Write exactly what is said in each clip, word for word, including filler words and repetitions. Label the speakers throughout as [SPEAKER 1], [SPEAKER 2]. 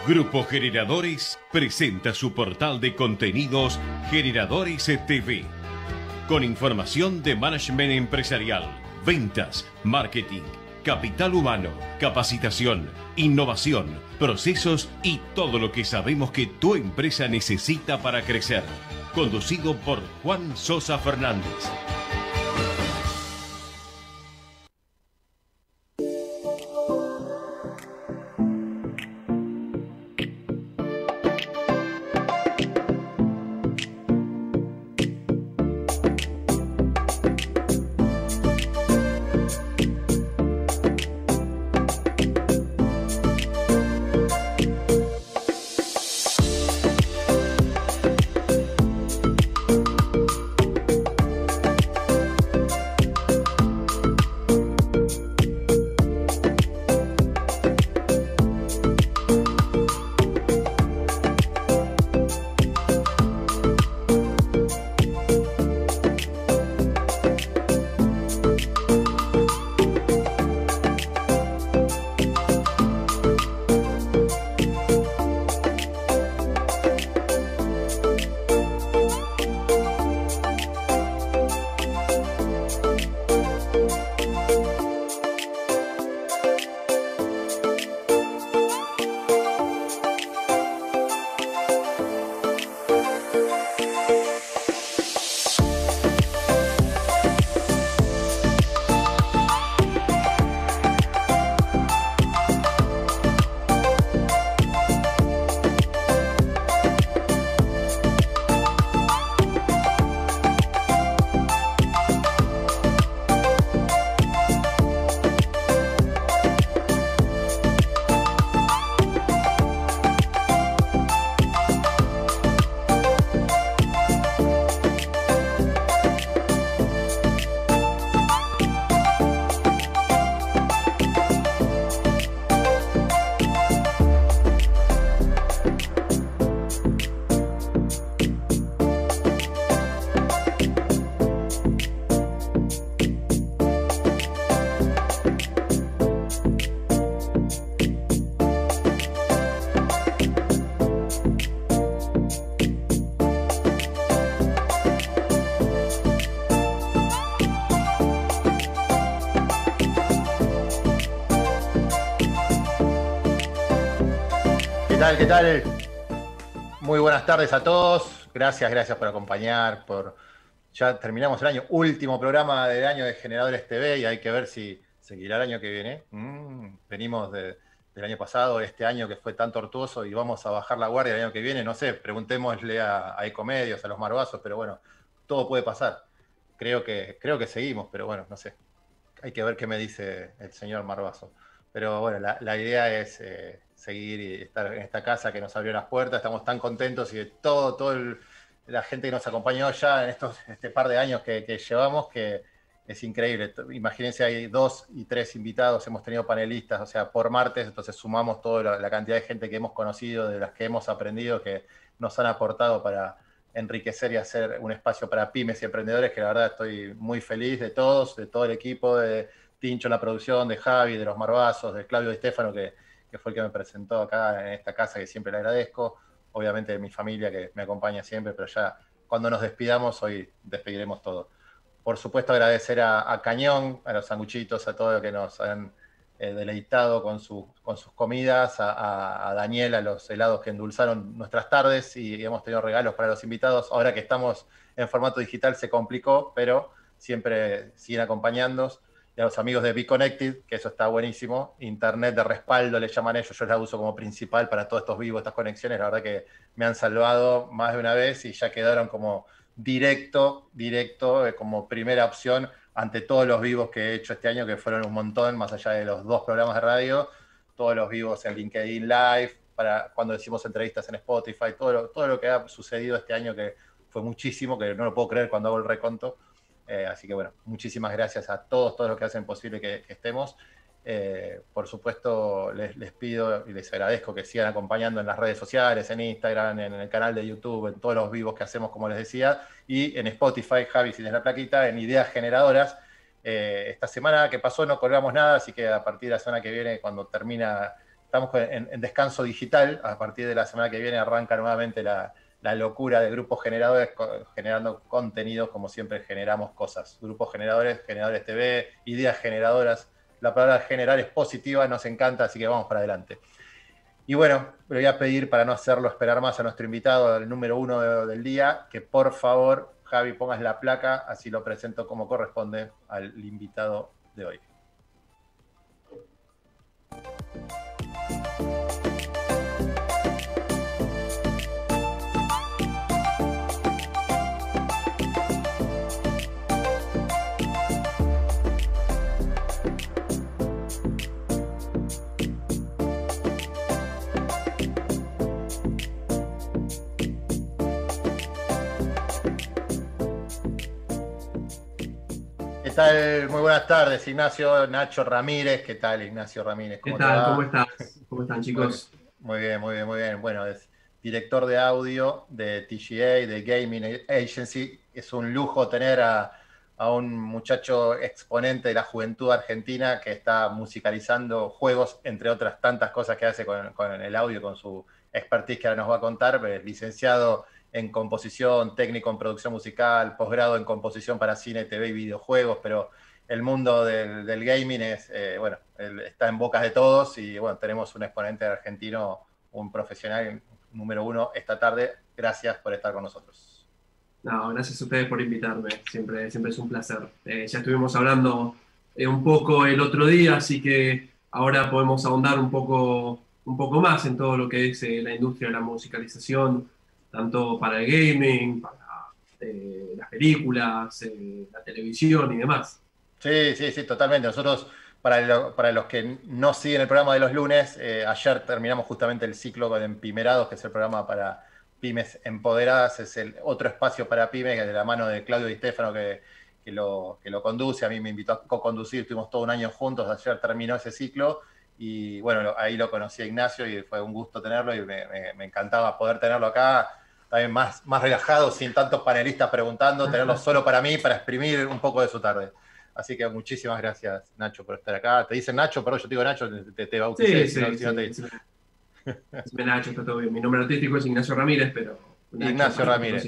[SPEAKER 1] Grupo Generadores presenta su portal de contenidos Generadores T V, con información de management empresarial, ventas, marketing, capital humano, capacitación, innovación, procesos y todo lo que sabemos que tu empresa necesita para crecer. Conducido por Juan Sosa Fernández.
[SPEAKER 2] ¿Qué tal? Muy buenas tardes a todos. Gracias, gracias por acompañar. Por... Ya terminamos el año, último programa del año de Generadores T V y hay que ver si seguirá el año que viene. Mm, venimos de, del año pasado, este año que fue tan tortuoso y vamos a bajar la guardia el año que viene. No sé, preguntémosle a, a Ecomedios, a los Marbazos, pero bueno, todo puede pasar. Creo que, creo que seguimos, pero bueno, no sé. Hay que ver qué me dice el señor Marbazo. Pero bueno, la, la idea es eh, seguir y estar en esta casa que nos abrió las puertas. Estamos tan contentos y de todo, todo el, la gente que nos acompañó ya en estos este par de años que, que llevamos, que es increíble. Imagínense, hay dos y tres invitados, hemos tenido panelistas, o sea, por martes, entonces sumamos toda la, la cantidad de gente que hemos conocido, de las que hemos aprendido, que nos han aportado para enriquecer y hacer un espacio para pymes y emprendedores, que la verdad estoy muy feliz de todos, de todo el equipo, de Tincho en la producción, de Javi, de los Marbazos, de Claudio Di Stefano, que, que fue el que me presentó acá en esta casa, que siempre le agradezco. Obviamente de mi familia, que me acompaña siempre, pero ya cuando nos despidamos, hoy despediremos todo. Por supuesto, agradecer a, a Cañón, a los sanguchitos, a todos los que nos han eh, deleitado con, su, con sus comidas, a, a, a Daniel, a los helados que endulzaron nuestras tardes y hemos tenido regalos para los invitados. Ahora que estamos en formato digital se complicó, pero siempre siguen acompañándonos. Y a los amigos de Be Connected, que eso está buenísimo, internet de respaldo le llaman ellos, yo la uso como principal para todos estos vivos, estas conexiones, la verdad que me han salvado más de una vez y ya quedaron como directo, directo, eh, como primera opción ante todos los vivos que he hecho este año, que fueron un montón, más allá de los dos programas de radio, todos los vivos en LinkedIn Live, para cuando decimos entrevistas en Spotify, todo lo, todo lo que ha sucedido este año, que fue muchísimo, que no lo puedo creer cuando hago el reconto. Eh, así que bueno, muchísimas gracias a todos, todos los que hacen posible que, que estemos. Eh, por supuesto, les, les pido y les agradezco que sigan acompañando en las redes sociales, en Instagram, en el canal de YouTube, en todos los vivos que hacemos, como les decía, y en Spotify, Javi, si tienes la plaquita, en Ideas Generadoras. Eh, esta semana que pasó no colgamos nada, así que a partir de la semana que viene, cuando termina estamos en, en descanso digital. A partir de la semana que viene arranca nuevamente la, la locura de grupos generadores generando contenidos, como siempre generamos cosas. Grupos generadores, generadores T V, ideas generadoras. La palabra generar es positiva, nos encanta, así que vamos para adelante. Y bueno, le voy a pedir, para no hacerlo esperar más a nuestro invitado, el número uno de, del día, que por favor, Javi, pongas la placa, así lo presento como corresponde al invitado de hoy. ¿Qué tal? Muy buenas tardes, Ignacio. Nacho Ramírez. ¿Qué tal, Ignacio Ramírez?
[SPEAKER 3] ¿Cómo ¿Qué tal? ¿Cómo estás? ¿Cómo están, chicos?
[SPEAKER 2] Muy bien, muy bien, muy bien. Bueno, es director de audio de T G A, de Gaming Agency. Es un lujo tener a, a un muchacho exponente de la juventud argentina que está musicalizando juegos, entre otras tantas cosas que hace con, con el audio, con su expertise que ahora nos va a contar. Es licenciado en composición, técnico en producción musical, posgrado en composición para cine, T V y videojuegos, pero el mundo del, del gaming es, eh, bueno, está en bocas de todos y bueno, tenemos un exponente argentino, un profesional número uno esta tarde. Gracias por estar con nosotros.
[SPEAKER 3] No, gracias a ustedes por invitarme, siempre, siempre es un placer. Eh, ya estuvimos hablando eh, un poco el otro día, así que ahora podemos ahondar un poco, un poco más en todo lo que es eh, la industria de la musicalización, tanto para el gaming, para eh, las películas, eh, la televisión y demás.
[SPEAKER 2] Sí, sí, sí, totalmente. Nosotros, para, lo, para los que no siguen el programa de los lunes, eh, ayer terminamos justamente el ciclo con Empimerados, que es el programa para pymes empoderadas, es el otro espacio para pymes, que de la mano de Claudio Di Stefano, que, que, lo, que lo conduce. A mí me invitó a co-conducir, estuvimos todo un año juntos, ayer terminó ese ciclo. Y bueno, ahí lo conocí a Ignacio y fue un gusto tenerlo y me, me, me encantaba poder tenerlo acá. También más, más relajado, sin tantos panelistas preguntando, tenerlo solo para mí, para exprimir un poco de su tarde. Así que muchísimas gracias, Nacho, por estar acá. Te dicen Nacho, pero yo te digo Nacho, te, te bauticé.
[SPEAKER 3] Sí, sí, no, sí, si no te... sí. Me Nacho, está todo bien. Mi nombre artístico es Ignacio Ramírez, pero... Nacho,
[SPEAKER 2] Ignacio Ramírez.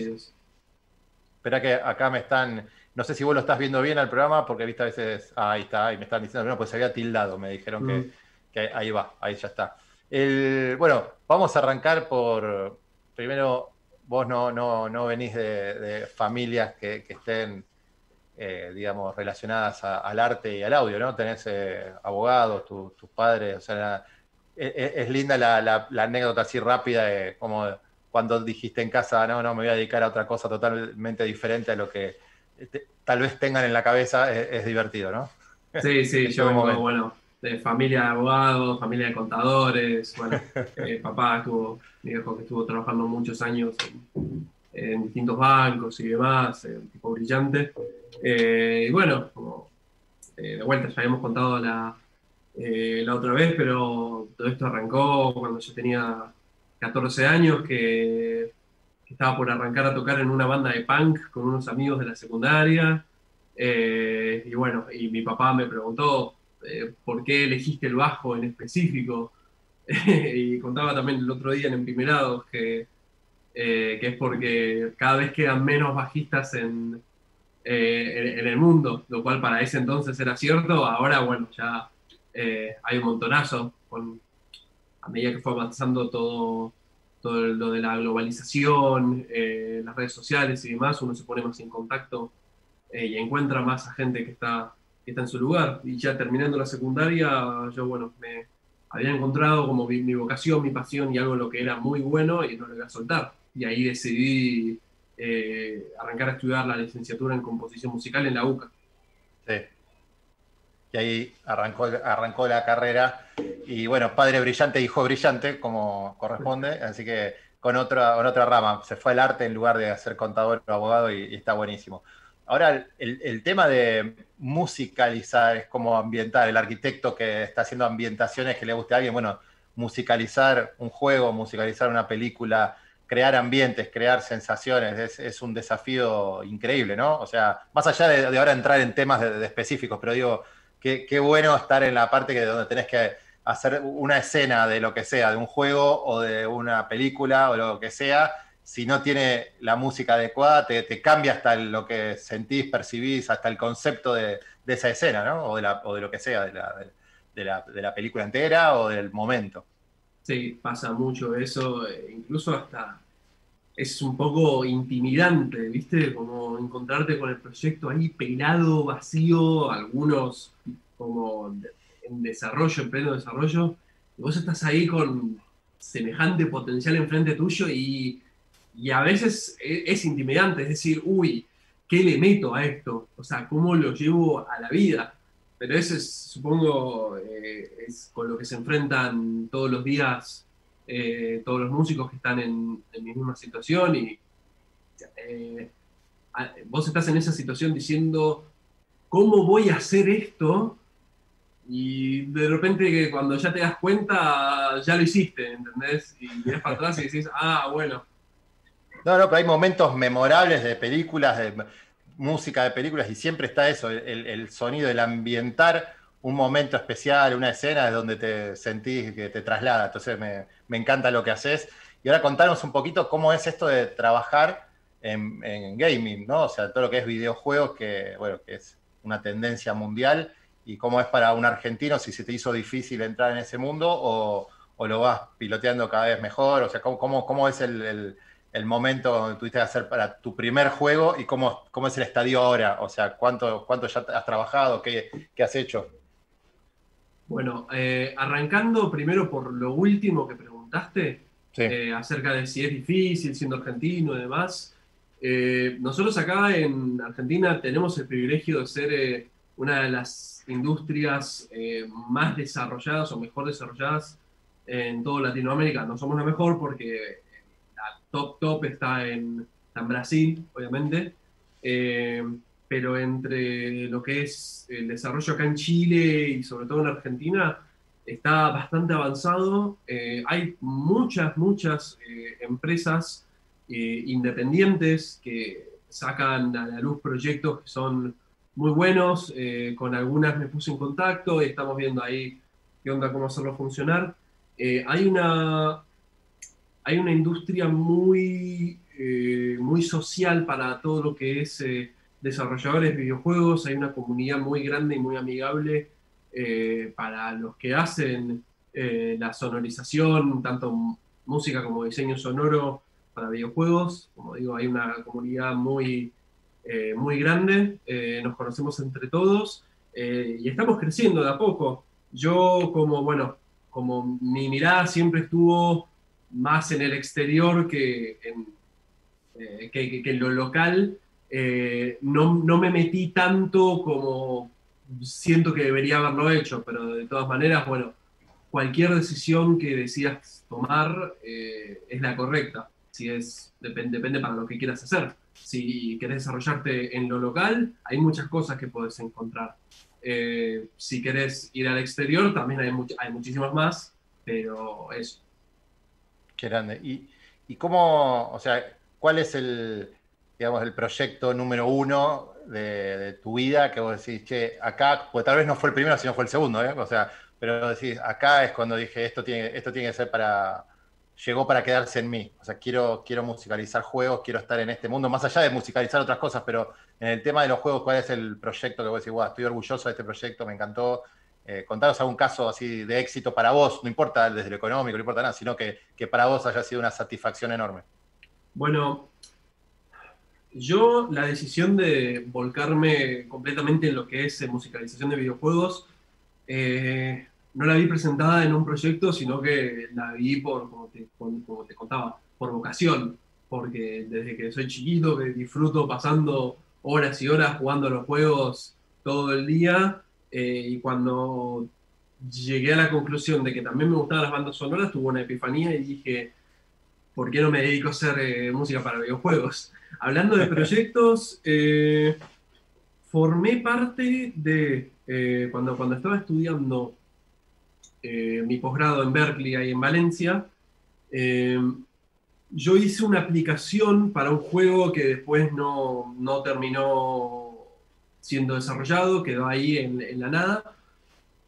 [SPEAKER 2] Espera que acá me están... No sé si vos lo estás viendo bien al programa, porque viste a veces... Ah, ahí está, y me están diciendo, no, pues se había tildado, me dijeron mm. que, que ahí va, ahí ya está. El, bueno, vamos a arrancar por... Primero... Vos no, no, no venís de, de familias que, que estén, eh, digamos, relacionadas a, al arte y al audio, ¿no? Tenés eh, abogados, tu, tus padres, o sea, la, es, es linda la, la, la anécdota así rápida de como cuando dijiste en casa, no, no, me voy a dedicar a otra cosa totalmente diferente a lo que te, tal vez tengan en la cabeza, es, es divertido, ¿no?
[SPEAKER 3] Sí, sí, yo vengo, momento. bueno, de familia de abogados, familia de contadores, bueno, eh, papá estuvo, mi viejo que estuvo trabajando muchos años en, en distintos bancos y demás, eh, un tipo brillante. Eh, y bueno, como eh, de vuelta ya habíamos contado la, eh, la otra vez, pero todo esto arrancó cuando yo tenía catorce años, que, que estaba por arrancar a tocar en una banda de punk con unos amigos de la secundaria. Eh, y bueno, y mi papá me preguntó, Eh, por qué elegiste el bajo en específico. Y contaba también el otro día en Empimerados que, eh, que es porque cada vez quedan menos bajistas en, eh, en, en el mundo, lo cual para ese entonces era cierto. Ahora, bueno, ya eh, hay un montonazo. Con, a medida que fue avanzando todo, todo lo de la globalización, eh, las redes sociales y demás, uno se pone más en contacto eh, y encuentra más a gente que está que está en su lugar. Y ya terminando la secundaria, yo, bueno, me había encontrado como mi, mi vocación, mi pasión y algo en lo que era muy bueno y no lo iba a soltar. Y ahí decidí eh, arrancar a estudiar la licenciatura en composición musical en la U C A.
[SPEAKER 2] Sí. Y ahí arrancó, arrancó la carrera. Y bueno, padre brillante, hijo brillante, como corresponde. Así que con otra, con otra rama. Se fue al arte en lugar de ser contador o abogado y, y está buenísimo. Ahora, el, el tema de musicalizar es como ambientar. El arquitecto que está haciendo ambientaciones que le guste a alguien, bueno, musicalizar un juego, musicalizar una película, crear ambientes, crear sensaciones, es, es un desafío increíble, ¿no? O sea, más allá de, de ahora entrar en temas de, de específicos, pero digo, qué, qué bueno estar en la parte que donde tenés que hacer una escena de lo que sea, de un juego o de una película o lo que sea, si no tiene la música adecuada, te, te cambia hasta lo que sentís, percibís, hasta el concepto de, de esa escena, ¿no? O de, la, o de lo que sea, de la, de, de, la, de la película entera o del momento.
[SPEAKER 3] Sí, pasa mucho eso, eh, incluso hasta es un poco intimidante, ¿viste? Como encontrarte con el proyecto ahí pelado, vacío, algunos como en desarrollo, en pleno desarrollo, y vos estás ahí con semejante potencial enfrente tuyo y, y a veces es, es intimidante, es decir, uy, ¿qué le meto a esto? O sea, ¿cómo lo llevo a la vida? Pero eso es, supongo, eh, es con lo que se enfrentan todos los días eh, todos los músicos que están en, en mi misma situación y eh, vos estás en esa situación diciendo, ¿cómo voy a hacer esto? Y de repente que cuando ya te das cuenta, ya lo hiciste, ¿entendés? Y miras para atrás y decís, ah, bueno.
[SPEAKER 2] No, no, pero hay momentos memorables de películas, de música de películas, y siempre está eso, el, el sonido, el ambientar un momento especial, una escena, es donde te sentís que te traslada. Entonces me, me encanta lo que haces. Y ahora contanos un poquito cómo es esto de trabajar en, en gaming, ¿no? O sea, todo lo que es videojuegos, que, bueno, que es una tendencia mundial, y cómo es para un argentino, si se te hizo difícil entrar en ese mundo o, o lo vas piloteando cada vez mejor. O sea, cómo, cómo, cómo es el, el, el momento donde tuviste que hacer para tu primer juego y cómo, cómo es el estadio ahora. O sea, cuánto, cuánto ya has trabajado, qué, qué has hecho.
[SPEAKER 3] Bueno, eh, arrancando primero por lo último que preguntaste, sí. eh, acerca de si es difícil siendo argentino y demás. Eh, nosotros acá en Argentina tenemos el privilegio de ser eh, una de las industrias eh, más desarrolladas o mejor desarrolladas en toda Latinoamérica. No somos la mejor porque la top top está en, está en Brasil, obviamente. Eh, pero entre lo que es el desarrollo acá en Chile y sobre todo en Argentina, está bastante avanzado. Eh, hay muchas, muchas eh, empresas eh, independientes que sacan a la luz proyectos que son muy buenos. Eh, con algunas me puse en contacto y estamos viendo ahí qué onda, cómo hacerlo funcionar. Eh, hay, una, hay una industria muy, eh, muy social para todo lo que es... Eh, desarrolladores de videojuegos, hay una comunidad muy grande y muy amigable eh, para los que hacen eh, la sonorización, tanto música como diseño sonoro para videojuegos. Como digo, hay una comunidad muy, eh, muy grande, eh, nos conocemos entre todos eh, y estamos creciendo de a poco. Yo como, bueno, como mi mirada siempre estuvo más en el exterior que en, eh, que, que, que en lo local, Eh, no, no me metí tanto como siento que debería haberlo hecho, pero de todas maneras, bueno, cualquier decisión que decidas tomar eh, es la correcta. Si es, depende, depende para lo que quieras hacer. Si querés desarrollarte en lo local, hay muchas cosas que podés encontrar. Eh, si querés ir al exterior, también hay, much hay muchísimas más, pero eso.
[SPEAKER 2] Qué grande. ¿Y, y cómo, o sea, cuál es el... digamos, el proyecto número uno de, de tu vida, que vos decís, che, acá, pues tal vez no fue el primero, sino fue el segundo, ¿eh? O sea, pero decís, acá es cuando dije, esto tiene, esto tiene que ser para, llegó para quedarse en mí. O sea, quiero, quiero musicalizar juegos, quiero estar en este mundo, más allá de musicalizar otras cosas, pero en el tema de los juegos, ¿cuál es el proyecto que vos decís, wow, estoy orgulloso de este proyecto, me encantó? Eh, contanos algún caso así de éxito para vos, no importa desde lo económico, no importa nada, sino que, que para vos haya sido una satisfacción enorme.
[SPEAKER 3] Bueno, yo la decisión de volcarme completamente en lo que es musicalización de videojuegos eh, no la vi presentada en un proyecto, sino que la vi por, como te, como te contaba, por vocación, porque desde que soy chiquito que disfruto pasando horas y horas jugando a los juegos todo el día eh, y cuando llegué a la conclusión de que también me gustaban las bandas sonoras, tuve una epifanía y dije, ¿por qué no me dedico a hacer eh, música para videojuegos? Hablando de proyectos, eh, formé parte de, eh, cuando, cuando estaba estudiando eh, mi posgrado en Berkeley, ahí en Valencia, eh, yo hice una aplicación para un juego que después no, no terminó siendo desarrollado, quedó ahí en, en la nada,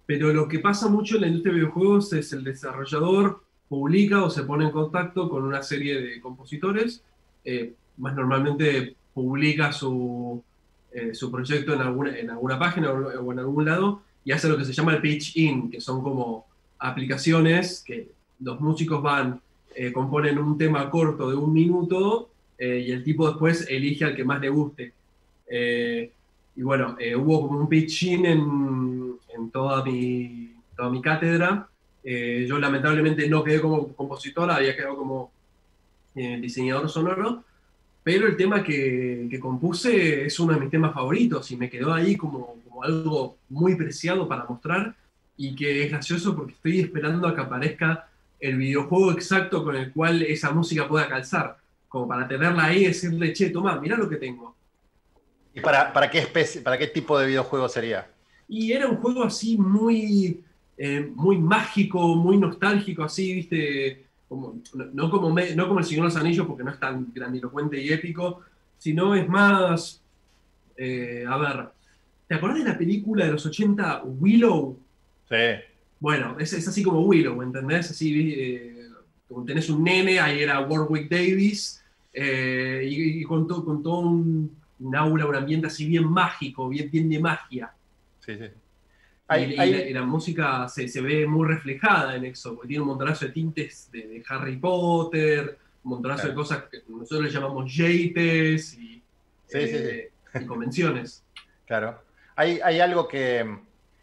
[SPEAKER 3] Pero lo que pasa mucho en la industria de videojuegos es el desarrollador publica o se pone en contacto con una serie de compositores, eh, más normalmente publica su, eh, su proyecto en alguna, en alguna página o, o en algún lado y hace lo que se llama el pitch-in, que son como aplicaciones que los músicos van, eh, componen un tema corto de un minuto eh, y el tipo después elige al que más le guste. Eh, y bueno, eh, hubo como un pitch-in en, en toda, mi, toda mi cátedra. Eh, yo lamentablemente no quedé como compositor, había quedado como eh, diseñador sonoro, pero el tema que, que compuse es uno de mis temas favoritos y me quedó ahí como, como algo muy preciado para mostrar y que es gracioso porque estoy esperando a que aparezca el videojuego exacto con el cual esa música pueda calzar, como para tenerla ahí y decirle, che, tomá, mirá lo que tengo.
[SPEAKER 2] ¿Y para, para, qué especie, para qué tipo de videojuego sería?
[SPEAKER 3] Y era un juego así muy... Eh, muy mágico, muy nostálgico, así, ¿viste? Como, no, no, como me, no como El Señor de los Anillos, porque no es tan grandilocuente y épico, sino es más... Eh, a ver, ¿te acordás de la película de los ochenta, Willow?
[SPEAKER 2] Sí.
[SPEAKER 3] Bueno, es, es así como Willow, ¿entendés? Así, eh, como tenés un nene, ahí era Warwick Davis, eh, y, y con, to, con todo un, un aura, un ambiente así bien mágico, bien, bien de magia.
[SPEAKER 2] Sí, sí.
[SPEAKER 3] Hay, y, hay... y, la, y la música se, se ve muy reflejada en eso, porque tiene un montonazo de tintes de, de Harry Potter, un montonazo claro. de cosas que nosotros le llamamos jeites y,
[SPEAKER 2] sí,
[SPEAKER 3] eh, sí, sí. y convenciones.
[SPEAKER 2] Claro. Hay, hay algo que,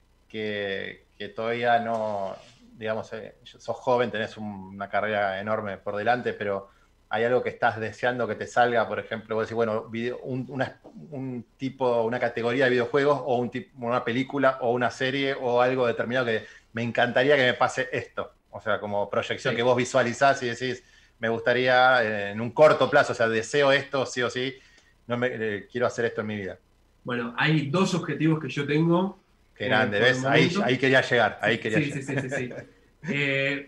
[SPEAKER 2] que, que todavía no, digamos, eh, sos joven, tenés un, una carrera enorme por delante, pero hay algo que estás deseando que te salga, por ejemplo, vos decís, bueno, video, un, una, un tipo, una categoría de videojuegos o un tipo, una película o una serie o algo determinado que me encantaría que me pase esto. O sea, como proyección sí. que vos visualizás y decís, me gustaría eh, en un corto plazo, o sea, deseo esto sí o sí, no me, eh, quiero hacer esto en mi vida.
[SPEAKER 3] Bueno, hay dos objetivos que yo tengo.
[SPEAKER 2] Qué grande, eh, ¿ves? Ahí, ahí quería llegar, ahí quería
[SPEAKER 3] sí,
[SPEAKER 2] llegar.
[SPEAKER 3] Sí, sí, sí, sí. eh,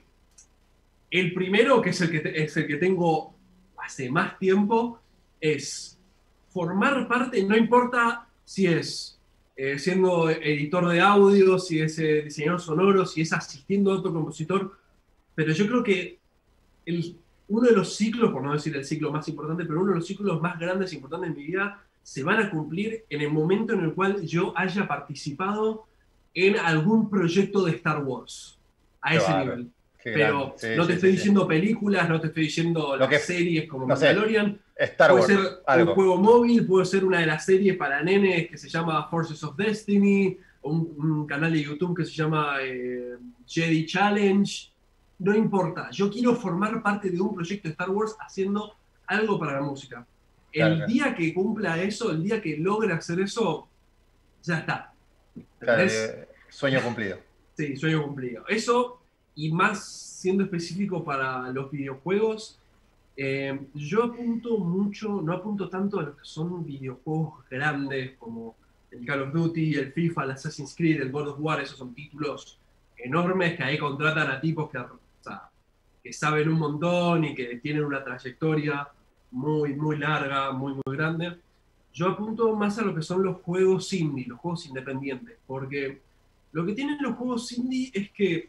[SPEAKER 3] el primero, que es el que, te, es el que tengo hace más tiempo, es formar parte, no importa si es eh, siendo editor de audio, si es eh, diseñador sonoro, si es asistiendo a otro compositor, pero yo creo que el, uno de los ciclos, por no decir el ciclo más importante, pero uno de los ciclos más grandes e importantes en mi vida, se van a cumplir en el momento en el cual yo haya participado en algún proyecto de Star Wars, a ese
[SPEAKER 2] claro.
[SPEAKER 3] nivel. Pero sí, no te
[SPEAKER 2] sí,
[SPEAKER 3] estoy
[SPEAKER 2] sí,
[SPEAKER 3] diciendo
[SPEAKER 2] sí.
[SPEAKER 3] películas, no te estoy diciendo
[SPEAKER 2] Lo
[SPEAKER 3] las
[SPEAKER 2] que,
[SPEAKER 3] series como
[SPEAKER 2] no
[SPEAKER 3] Mandalorian.
[SPEAKER 2] Sé, Star
[SPEAKER 3] puede
[SPEAKER 2] Wars,
[SPEAKER 3] ser
[SPEAKER 2] algo.
[SPEAKER 3] un juego móvil, puede ser una de las series para nenes que se llama Forces of Destiny, o un, un canal de YouTube que se llama eh, Jedi Challenge. No importa, yo quiero formar parte de un proyecto de Star Wars haciendo algo para la música. El claro, claro. día que cumpla eso, el día que logre hacer eso, ya está.
[SPEAKER 2] Claro, eh, sueño cumplido.
[SPEAKER 3] Sí, sueño cumplido. Eso, y más siendo específico para los videojuegos, eh, yo apunto mucho, no apunto tanto a los que son videojuegos grandes como el Call of Duty, el FIFA, el Assassin's Creed, el God of War. Esos son títulos enormes que ahí contratan a tipos que, o sea, que saben un montón y que tienen una trayectoria muy, muy larga, muy, muy grande. Yo apunto más a lo que son los juegos indie, los juegos independientes, porque lo que tienen los juegos indie es que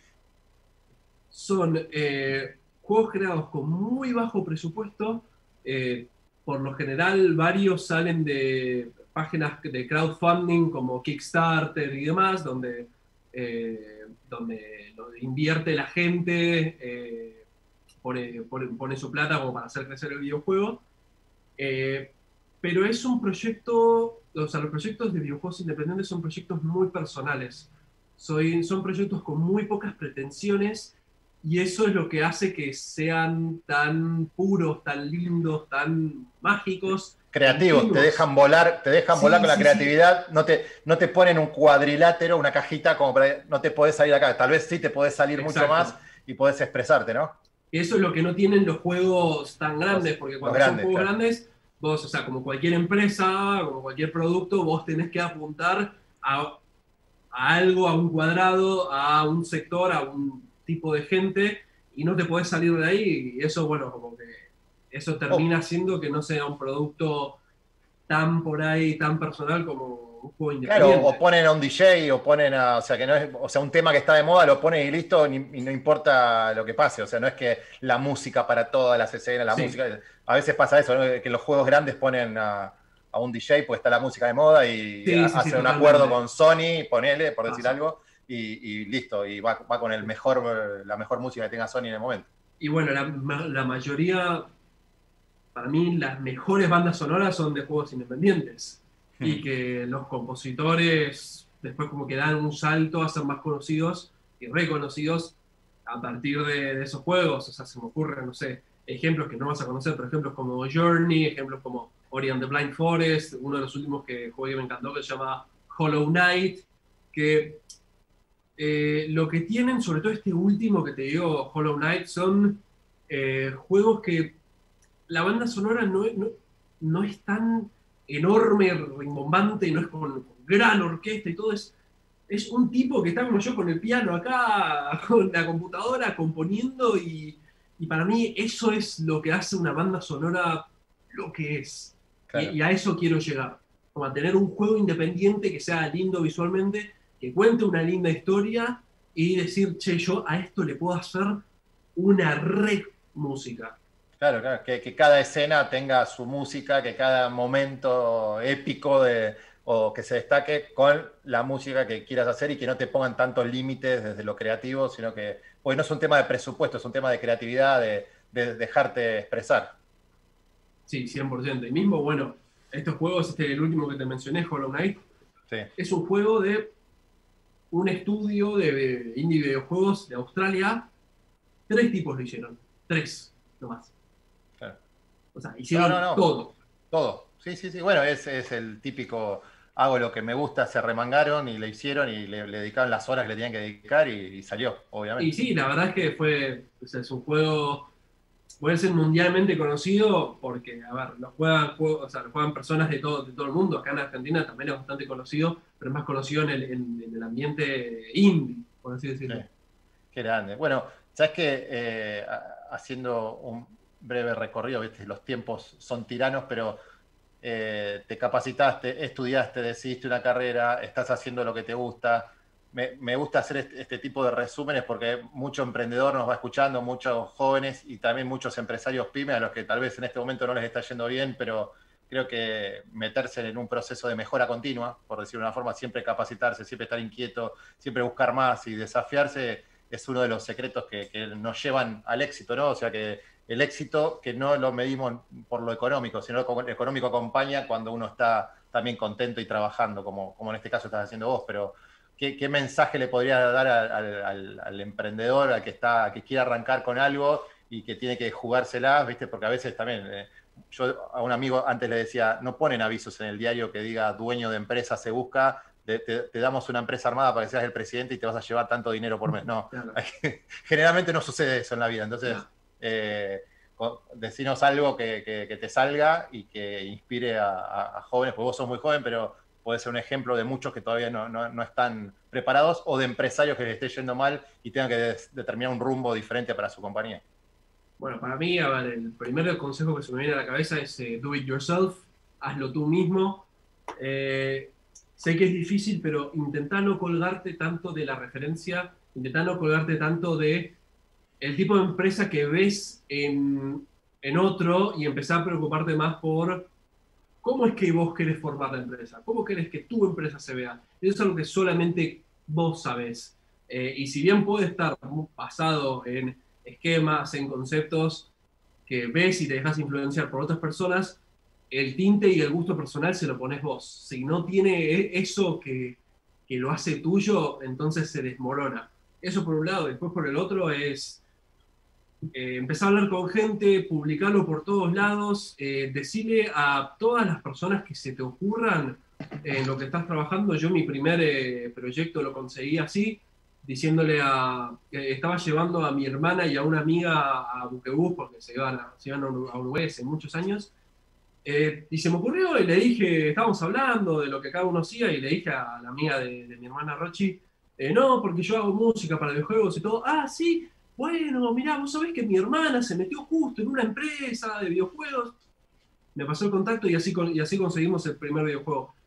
[SPEAKER 3] son eh, juegos creados con muy bajo presupuesto. Eh, por lo general, varios salen de páginas de crowdfunding como Kickstarter y demás, donde, eh, donde, donde invierte la gente, eh, pone, pone, pone su plata como para hacer crecer el videojuego. Eh, pero es un proyecto, o sea, los proyectos de videojuegos independientes son proyectos muy personales. Soy, son proyectos con muy pocas pretensiones. Y eso es lo que hace que sean tan puros, tan lindos, tan mágicos.
[SPEAKER 2] Creativos, antiguos. te dejan volar, te dejan sí, volar con sí, la creatividad, sí. no, te, no te ponen un cuadrilátero, una cajita, como para, no te podés salir acá. Tal vez sí te podés salir Exacto. mucho más y podés expresarte, ¿no?
[SPEAKER 3] Eso es lo que no tienen los juegos tan grandes, los, porque cuando grandes, son juegos claro. grandes, vos, o sea, como cualquier empresa, como cualquier producto, vos tenés que apuntar a, a algo, a un cuadrado, a un sector, a un tipo de gente, y no te podés salir de ahí, y eso, bueno, como que eso termina oh. haciendo que no sea un producto tan por ahí, tan personal como un juego independiente.
[SPEAKER 2] Claro, o ponen a un D J, o ponen a, o sea, que no es, o sea, un tema que está de moda lo ponen y listo, y, y no importa lo que pase. O sea, no es que la música para todas las escenas, la sí. música. A veces pasa eso, ¿no? Que los juegos grandes ponen a, a un D J, pues está la música de moda y sí, hacen sí, sí, un acuerdo con Sony, ponele, por decir ah, algo, y, y listo, y va, va con el mejor, la mejor música que tenga Sony en el momento.
[SPEAKER 3] Y bueno, la, la mayoría, para mí, las mejores bandas sonoras son de juegos independientes. Y que los compositores después como que dan un salto a ser más conocidos y reconocidos a partir de, de esos juegos. O sea, se me ocurren, no sé, ejemplos que no vas a conocer, pero ejemplos como Journey, ejemplos como Ori and the Blind Forest, uno de los últimos que jugué que me encantó que se llama Hollow Knight, que eh, lo que tienen, sobre todo este último que te digo, Hollow Knight, son eh, juegos que la banda sonora no, no, no es tan enorme, rimbombante, no es con, con gran orquesta y todo, es, es un tipo que está como yo con el piano acá, con la computadora, componiendo, y, y para mí eso es lo que hace una banda sonora lo que es. Claro. Y, y a eso quiero llegar, como a tener un juego independiente que sea lindo visualmente, que cuente una linda historia, y decir, che, yo a esto le puedo hacer una re música.
[SPEAKER 2] Claro, claro, que, que cada escena tenga su música, que cada momento épico de, o que se destaque con la música que quieras hacer y que no te pongan tantos límites desde lo creativo, sino que, pues no es un tema de presupuesto, es un tema de creatividad, de, de dejarte expresar.
[SPEAKER 3] Sí, cien por ciento. Y mismo, bueno, estos juegos, este el último que te mencioné, Hollow Knight, sí. Es un juego de un estudio de indie videojuegos de Australia. Tres tipos lo hicieron, tres nomás. O sea, hicieron no, no, no. todo.
[SPEAKER 2] Todo. Sí, sí, sí. Bueno, es, es el típico, hago lo que me gusta, se remangaron y le hicieron y le, le dedicaron las horas que le tenían que dedicar y, y salió, obviamente.
[SPEAKER 3] Y sí, la verdad es que fue, o sea, es un juego, puede ser mundialmente conocido porque, a ver, lo juegan, o sea, lo juegan personas de todo, de todo el mundo. Acá en Argentina también es bastante conocido, pero es más conocido en el, en, en el ambiente indie, por así decirlo. Sí.
[SPEAKER 2] Qué grande. Bueno, sabes que eh, haciendo un breve recorrido, ¿viste? Los tiempos son tiranos, pero eh, te capacitaste, estudiaste, decidiste una carrera, estás haciendo lo que te gusta. Me, me gusta hacer este, este tipo de resúmenes porque mucho emprendedor nos va escuchando, muchos jóvenes y también muchos empresarios pymes a los que tal vez en este momento no les está yendo bien, pero creo que meterse en un proceso de mejora continua, por decirlo de una forma, siempre capacitarse, siempre estar inquieto, siempre buscar más y desafiarse es uno de los secretos que, que nos llevan al éxito, ¿no? O sea que el éxito que no lo medimos por lo económico, sino que lo económico acompaña cuando uno está también contento y trabajando, como, como en este caso estás haciendo vos. Pero, ¿qué, qué mensaje le podrías dar al, al, al emprendedor, al que, está, que quiere arrancar con algo y que tiene que jugársela, ¿viste? Porque a veces también, eh, yo a un amigo antes le decía, no ponen avisos en el diario que diga dueño de empresa se busca, te, te, te damos una empresa armada para que seas el presidente y te vas a llevar tanto dinero por mes. No, claro. Generalmente no sucede eso en la vida, entonces... No. Eh, decinos algo que, que, que te salga y que inspire a, a, a jóvenes, porque vos sos muy joven, pero puede ser un ejemplo de muchos que todavía no, no, no están preparados o de empresarios que les esté yendo mal y tengan que des, determinar un rumbo diferente para su compañía.
[SPEAKER 3] Bueno, para mí, a ver, el primer consejo que se me viene a la cabeza es eh, do it yourself, hazlo tú mismo. Eh, sé que es difícil, pero intentá no colgarte tanto de la referencia, intentá no colgarte tanto de el tipo de empresa que ves en, en otro y empezar a preocuparte más por cómo es que vos querés formar la empresa, cómo querés que tu empresa se vea. Eso es algo que solamente vos sabés. Eh, y si bien puede estar basado en esquemas, en conceptos que ves y te dejas influenciar por otras personas, el tinte y el gusto personal se lo pones vos. Si no tiene eso que, que lo hace tuyo, entonces se desmorona. Eso por un lado. Después por el otro es... Eh, empezar a hablar con gente, publicarlo por todos lados, eh, decirle a todas las personas que se te ocurran en lo que estás trabajando. Yo mi primer eh, proyecto lo conseguí así, diciéndole a... Eh, estaba llevando a mi hermana y a una amiga a Buquebus, porque se iban a, se iban a Uruguay hace muchos años, eh, y se me ocurrió y le dije, estábamos hablando de lo que cada uno hacía, y le dije a la amiga de, de mi hermana Rochi, eh, no, porque yo hago música para videojuegos y todo. Ah, sí. Bueno, mirá, vos sabés que mi hermana se metió justo en una empresa de videojuegos. Me pasó el contacto y así, y así conseguimos el primer videojuego.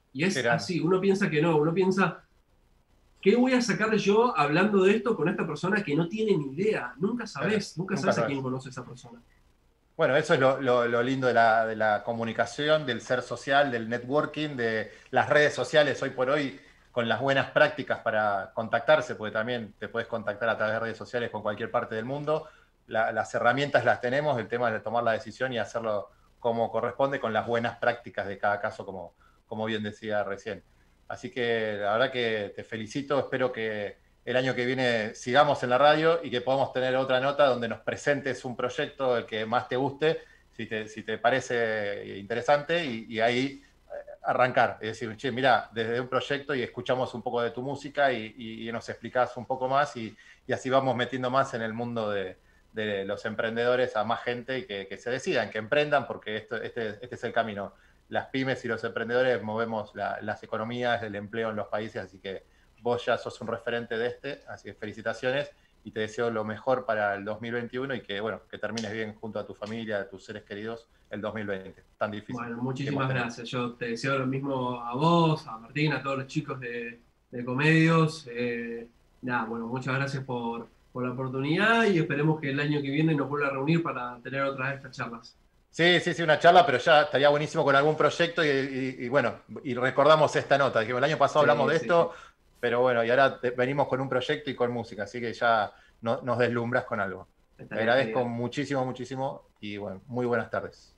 [SPEAKER 3] Y es así, uno piensa que no, uno piensa, ¿qué voy a sacar yo hablando de esto con esta persona que no tiene ni idea? Nunca sabes, nunca, nunca sabes a quién conoce esa persona.
[SPEAKER 2] Bueno, eso es lo, lo, lo lindo de la, de la comunicación, del ser social, del networking, de las redes sociales hoy por hoy, con las buenas prácticas para contactarse, porque también te puedes contactar a través de redes sociales con cualquier parte del mundo. La, las herramientas las tenemos, el tema es de tomar la decisión y hacerlo como corresponde con las buenas prácticas de cada caso, como, como bien decía recién. Así que la verdad que te felicito, espero que el año que viene sigamos en la radio y que podamos tener otra nota donde nos presentes un proyecto el que más te guste, si te, si te parece interesante, y, y ahí arrancar. Es decir, che, mira, desde un proyecto y escuchamos un poco de tu música y, y, y nos explicás un poco más y, y así vamos metiendo más en el mundo de, de los emprendedores a más gente y que, que se decidan, que emprendan, porque esto, este, este es el camino. Las pymes y los emprendedores movemos la, las economías, el empleo en los países, así que vos ya sos un referente de este, así que felicitaciones y te deseo lo mejor para el dos mil veintiuno y que, bueno, que termines bien junto a tu familia, a tus seres queridos, el dos mil veinte. Tan difícil.
[SPEAKER 3] Bueno, muchísimas gracias. Yo te deseo lo mismo a vos, a Martín, a todos los chicos de, de Comedios. Eh, nada, bueno, muchas gracias por, por la oportunidad y esperemos que el año que viene nos vuelva a reunir para tener otra de estas charlas.
[SPEAKER 2] Sí, sí, sí, una charla, pero ya estaría buenísimo con algún proyecto y, y, y bueno, y recordamos esta nota. Dijimos, el año pasado sí, hablamos de sí, esto, sí. Pero bueno, y ahora te, venimos con un proyecto y con música, así que ya no, nos deslumbras con algo. Te agradezco bien. muchísimo, muchísimo y bueno, muy buenas tardes.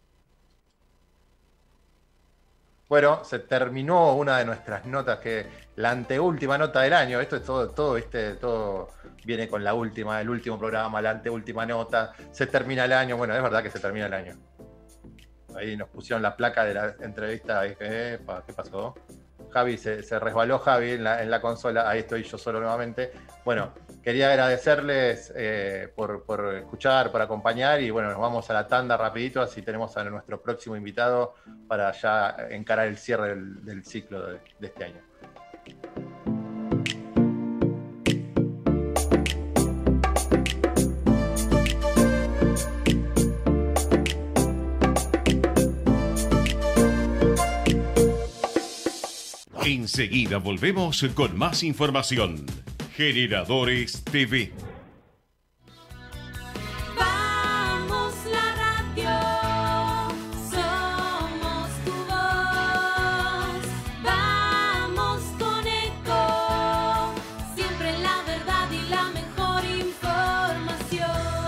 [SPEAKER 2] Bueno, se terminó una de nuestras notas, que la anteúltima nota del año. Esto es todo, todo, ¿viste? Todo viene con la última, el último programa, la anteúltima nota. Se termina el año. Bueno, es verdad que se termina el año. Ahí nos pusieron la placa de la entrevista. Dije, epa, ¿qué pasó? Javi, se, se resbaló Javi en la, en la consola. Ahí estoy yo solo nuevamente. Bueno, quería agradecerles eh, por, por escuchar, por acompañar y bueno, nos vamos a la tanda rapidito, así tenemos a nuestro próximo invitado para ya encarar el cierre del, del ciclo de, de este año.
[SPEAKER 1] Enseguida volvemos con más información. Generadores T V.
[SPEAKER 4] Vamos la radio, somos tu voz. Vamos con Eco, siempre la verdad y la mejor información.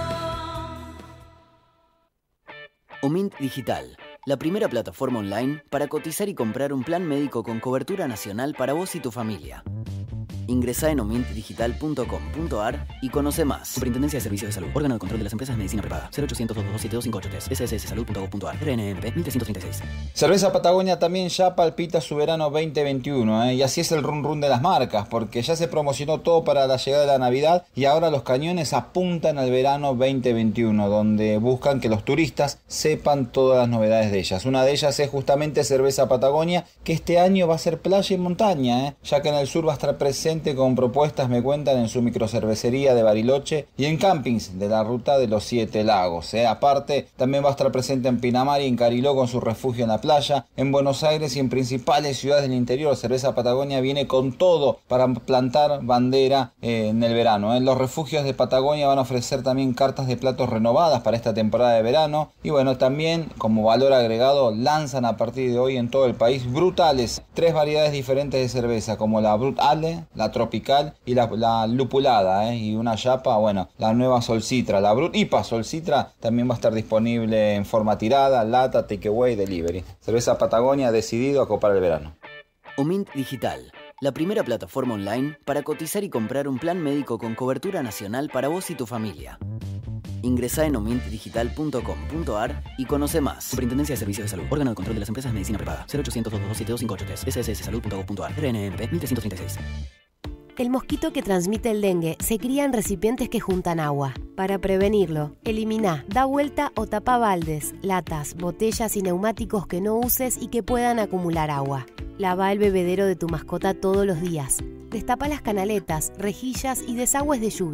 [SPEAKER 5] Omint Digital, la primera plataforma online para cotizar y comprar un plan médico con cobertura nacional para vos y tu familia. Ingresá en omint digital punto com punto a r y conoce más. Superintendencia de Servicios de Salud. Órgano de control de las empresas de medicina prepaga. cero ochocientos, dos dos dos, siete dos cinco ocho tres. ese ese ese salud punto gov punto a r. R N M P mil trescientos treinta y seis.
[SPEAKER 6] Cerveza Patagonia también ya palpita su verano veinte veintiuno, ¿eh? Y así es el run run de las marcas, porque ya se promocionó todo para la llegada de la Navidad y ahora los cañones apuntan al verano veinte veintiuno, donde buscan que los turistas sepan todas las novedades de ellas. Una de ellas es justamente Cerveza Patagonia, que este año va a ser playa y montaña, ¿eh? Ya que en el sur va a estar presente con propuestas, me cuentan, en su microcervecería de Bariloche y en campings de la ruta de los Siete Lagos, ¿eh? Aparte, también va a estar presente en Pinamar y en Cariló con su refugio en la playa. En Buenos Aires y en principales ciudades del interior, Cerveza Patagonia viene con todo para plantar bandera eh, en el verano, ¿eh? Los refugios de Patagonia van a ofrecer también cartas de platos renovadas para esta temporada de verano. Y bueno, también como valor agregado, lanzan a partir de hoy en todo el país Brutales, tres variedades diferentes de cerveza, como la Brut Ale, la Tropical y la, la lupulada, ¿eh? Y una chapa, bueno, la nueva Sol Citra, la Brut I P A Sol Citra también va a estar disponible en forma tirada, lata, takeaway, delivery. Cerveza Patagonia decidido a copar el verano.
[SPEAKER 5] Omint Digital, la primera plataforma online para cotizar y comprar un plan médico con cobertura nacional para vos y tu familia. Ingresá en omint digital punto com punto a r y conoce más. Superintendencia de Servicios de Salud. Órgano de control de las empresas de medicina prepaga. cero ochocientos, dos dos dos, siete dos cinco ocho tres. ese ese ese salud punto gov punto a r. R N M P mil trescientos treinta y seis.
[SPEAKER 7] El mosquito que transmite el dengue se cría en recipientes que juntan agua. Para prevenirlo, elimina, da vuelta o tapa baldes, latas, botellas y neumáticos que no uses y que puedan acumular agua. Lava el bebedero de tu mascota todos los días. Destapa las canaletas, rejillas y desagües de lluvia.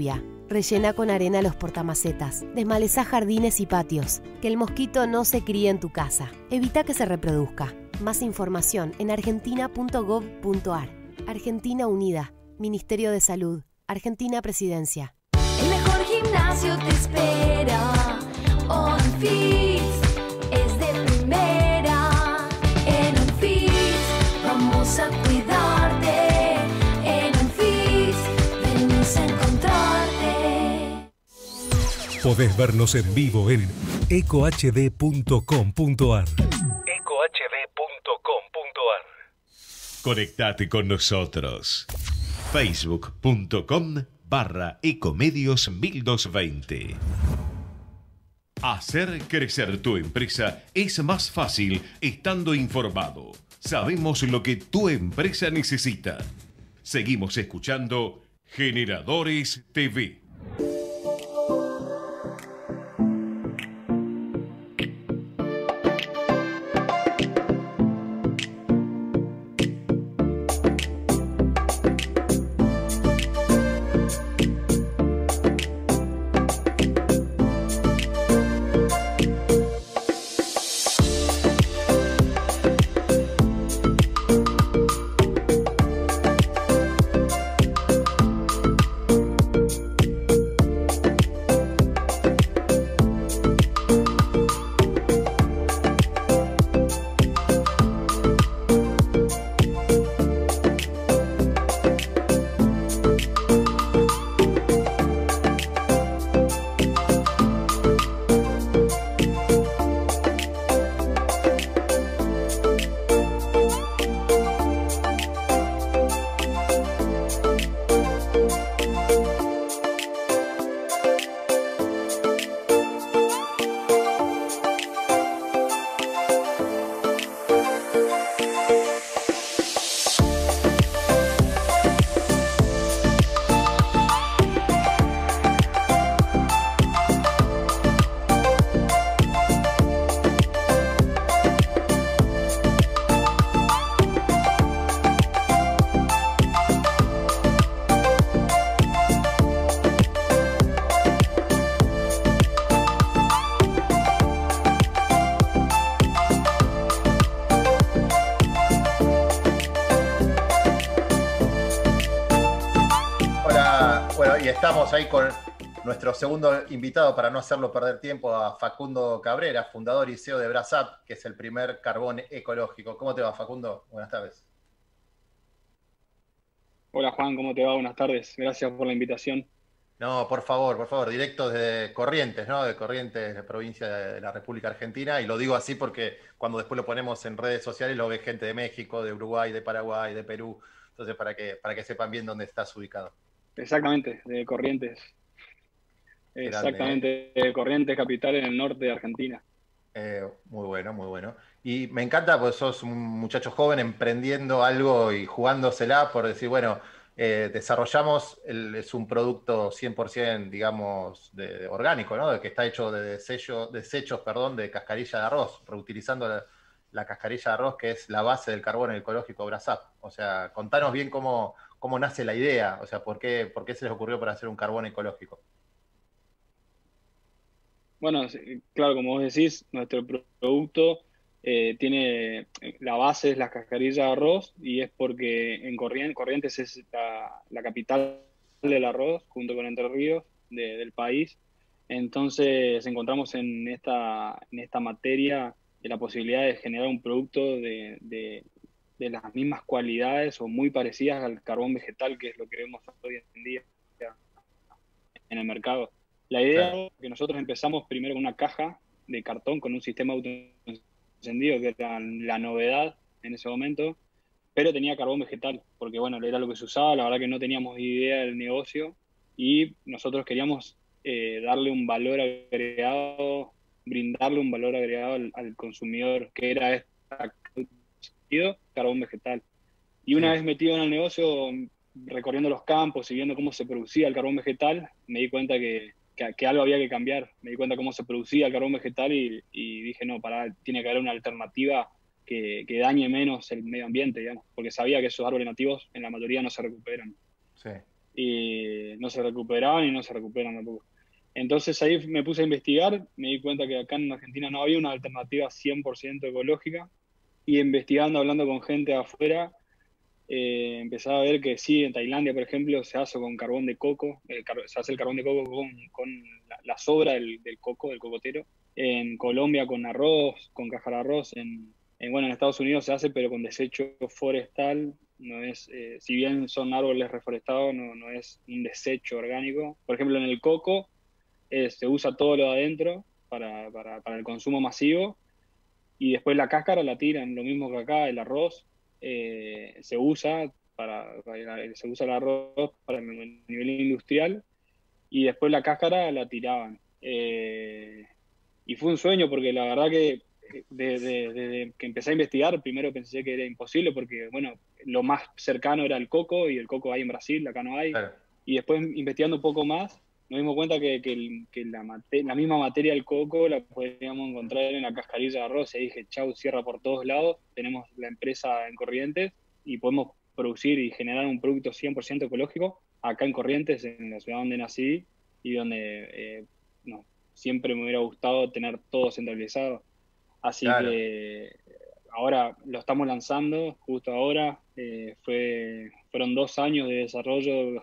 [SPEAKER 7] Rellena con arena los portamacetas. Desmalezá jardines y patios. Que el mosquito no se críe en tu casa. Evita que se reproduzca. Más información en argentina punto gov punto ar. Argentina Unida. Ministerio de Salud. Argentina Presidencia.
[SPEAKER 4] El mejor gimnasio te espera. OnFit es de primera. En OnFit vamos a cuidarte. En OnFit venimos a encontrarte.
[SPEAKER 8] Podés vernos en vivo en eco h d punto com punto ar. eco h d punto com punto ar.
[SPEAKER 1] Conectate con nosotros. Facebook.com barra Ecomedios mil doscientos veinte. Hacer crecer tu empresa es más fácil estando informado. Sabemos lo que tu empresa necesita. Seguimos escuchando Generadores T V.
[SPEAKER 2] Estamos ahí con nuestro segundo invitado, para no hacerlo perder tiempo, a Facundo Cabrera, fundador y C E O de Brasap, que es el primer carbón ecológico. ¿Cómo te va, Facundo? Buenas tardes.
[SPEAKER 9] Hola, Juan, ¿cómo te va? Buenas tardes. Gracias por la invitación.
[SPEAKER 2] No, por favor, por favor, directo desde Corrientes, ¿no? De Corrientes, de provincia de la República Argentina. Y lo digo así porque cuando después lo ponemos en redes sociales lo ve gente de México, de Uruguay, de Paraguay, de Perú. Entonces, para que, para que sepan bien dónde estás ubicado.
[SPEAKER 9] Exactamente, de Corrientes. Exactamente, de Corrientes, capital en el norte de Argentina.
[SPEAKER 2] Eh, muy bueno, muy bueno. Y me encanta porque sos un muchacho joven emprendiendo algo y jugándosela por decir, bueno, eh, desarrollamos, el, es un producto cien por ciento, digamos, de, de orgánico, ¿no? De que está hecho de desecho, desechos, perdón, de cascarilla de arroz, reutilizando la, la cascarilla de arroz, que es la base del carbón ecológico Brasap. O sea, contanos bien cómo, cómo nace la idea, o sea, por qué, por qué se les ocurrió para hacer un carbón ecológico.
[SPEAKER 9] Bueno, claro, como vos decís, nuestro producto eh, tiene, la base es la cascarilla de arroz, y es porque en Corrientes, Corrientes es la, la capital del arroz, junto con Entre Ríos, de, del país. Entonces encontramos en esta, en esta materia la posibilidad de generar un producto de, de, de las mismas cualidades o muy parecidas al carbón vegetal, que es lo que vemos hoy en día en el mercado. La idea claro. es que nosotros empezamos primero con una caja de cartón con un sistema autoencendido, que era la novedad en ese momento, pero tenía carbón vegetal, porque bueno, era lo que se usaba. La verdad que no teníamos idea del negocio y nosotros queríamos eh, darle un valor agregado, brindarle un valor agregado al, al consumidor, que era este carbón vegetal. Y una sí. vez metido en el negocio, recorriendo los campos y viendo cómo se producía el carbón vegetal, me di cuenta que Que, que algo había que cambiar. Me di cuenta cómo se producía el carbón vegetal y, y dije, no, pará, tiene que haber una alternativa que, que dañe menos el medio ambiente, digamos, porque sabía que esos árboles nativos en la mayoría no se recuperan.
[SPEAKER 2] Sí.
[SPEAKER 9] y no se recuperaban y no se recuperan tampoco. Entonces ahí me puse a investigar, me di cuenta que acá en Argentina no había una alternativa cien por ciento ecológica, y investigando, hablando con gente de afuera, eh, empezaba a ver que sí, en Tailandia, por ejemplo, se hace con carbón de coco, el car se hace el carbón de coco con, con la, la sobra del, del coco, del cocotero. En Colombia con arroz, con cáscara de arroz. En, en, bueno, en Estados Unidos se hace, pero con desecho forestal. No es, eh, si bien son árboles reforestados, no, no es un desecho orgánico. Por ejemplo, en el coco eh, se usa todo lo de adentro para, para, para el consumo masivo, y después la cáscara la tiran, lo mismo que acá, el arroz. Eh, se usa para, para se usa el arroz para el nivel industrial, y después la cáscara la tiraban. Eh, y fue un sueño, porque la verdad que desde, desde que empecé a investigar, primero pensé que era imposible, porque bueno, lo más cercano era el coco, y el coco hay en Brasil, acá no hay. Claro. Y después, investigando un poco más, nos dimos cuenta que, que, el, que la, mate, la misma materia del coco la podríamos encontrar en la cascarilla de arroz. Y dije, chau, cierra por todos lados. Tenemos la empresa en Corrientes y podemos producir y generar un producto cien por ciento ecológico acá en Corrientes, en la ciudad donde nací y donde eh, no, siempre me hubiera gustado tener todo centralizado. Así claro. que ahora lo estamos lanzando, justo ahora. Eh, fue, fueron dos años de desarrollo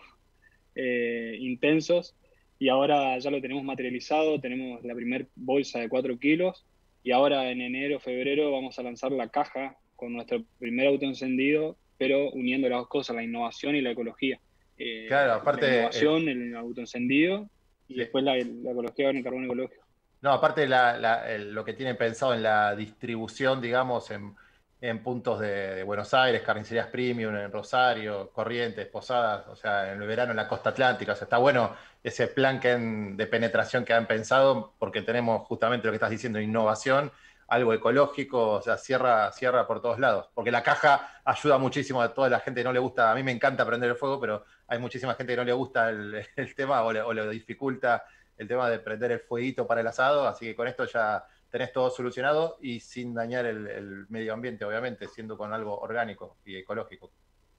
[SPEAKER 9] eh, intensos. Y ahora ya lo tenemos materializado, tenemos la primera bolsa de cuatro kilos, y ahora en enero, febrero vamos a lanzar la caja con nuestro primer autoencendido, pero uniendo las dos cosas, la innovación y la ecología. Eh,
[SPEAKER 2] claro, aparte...
[SPEAKER 9] La innovación, el, el autoencendido, y sí. después la, la ecología con el carbón ecológico.
[SPEAKER 2] No, aparte la, la, el, lo que tienen pensado en la distribución, digamos, en, en puntos de, de Buenos Aires, carnicerías premium, en Rosario, Corrientes, Posadas, o sea, en el verano en la costa atlántica. O sea, está bueno ese plan que han, de penetración que han pensado, porque tenemos justamente lo que estás diciendo, innovación, algo ecológico, o sea, cierra, cierra por todos lados. Porque la caja ayuda muchísimo a toda la gente que no le gusta. A mí me encanta prender el fuego, pero hay muchísima gente que no le gusta el, el tema o le, o le dificulta el tema de prender el fueguito para el asado, así que con esto ya tenés todo solucionado y sin dañar el, el medio ambiente, obviamente, siendo con algo orgánico y ecológico.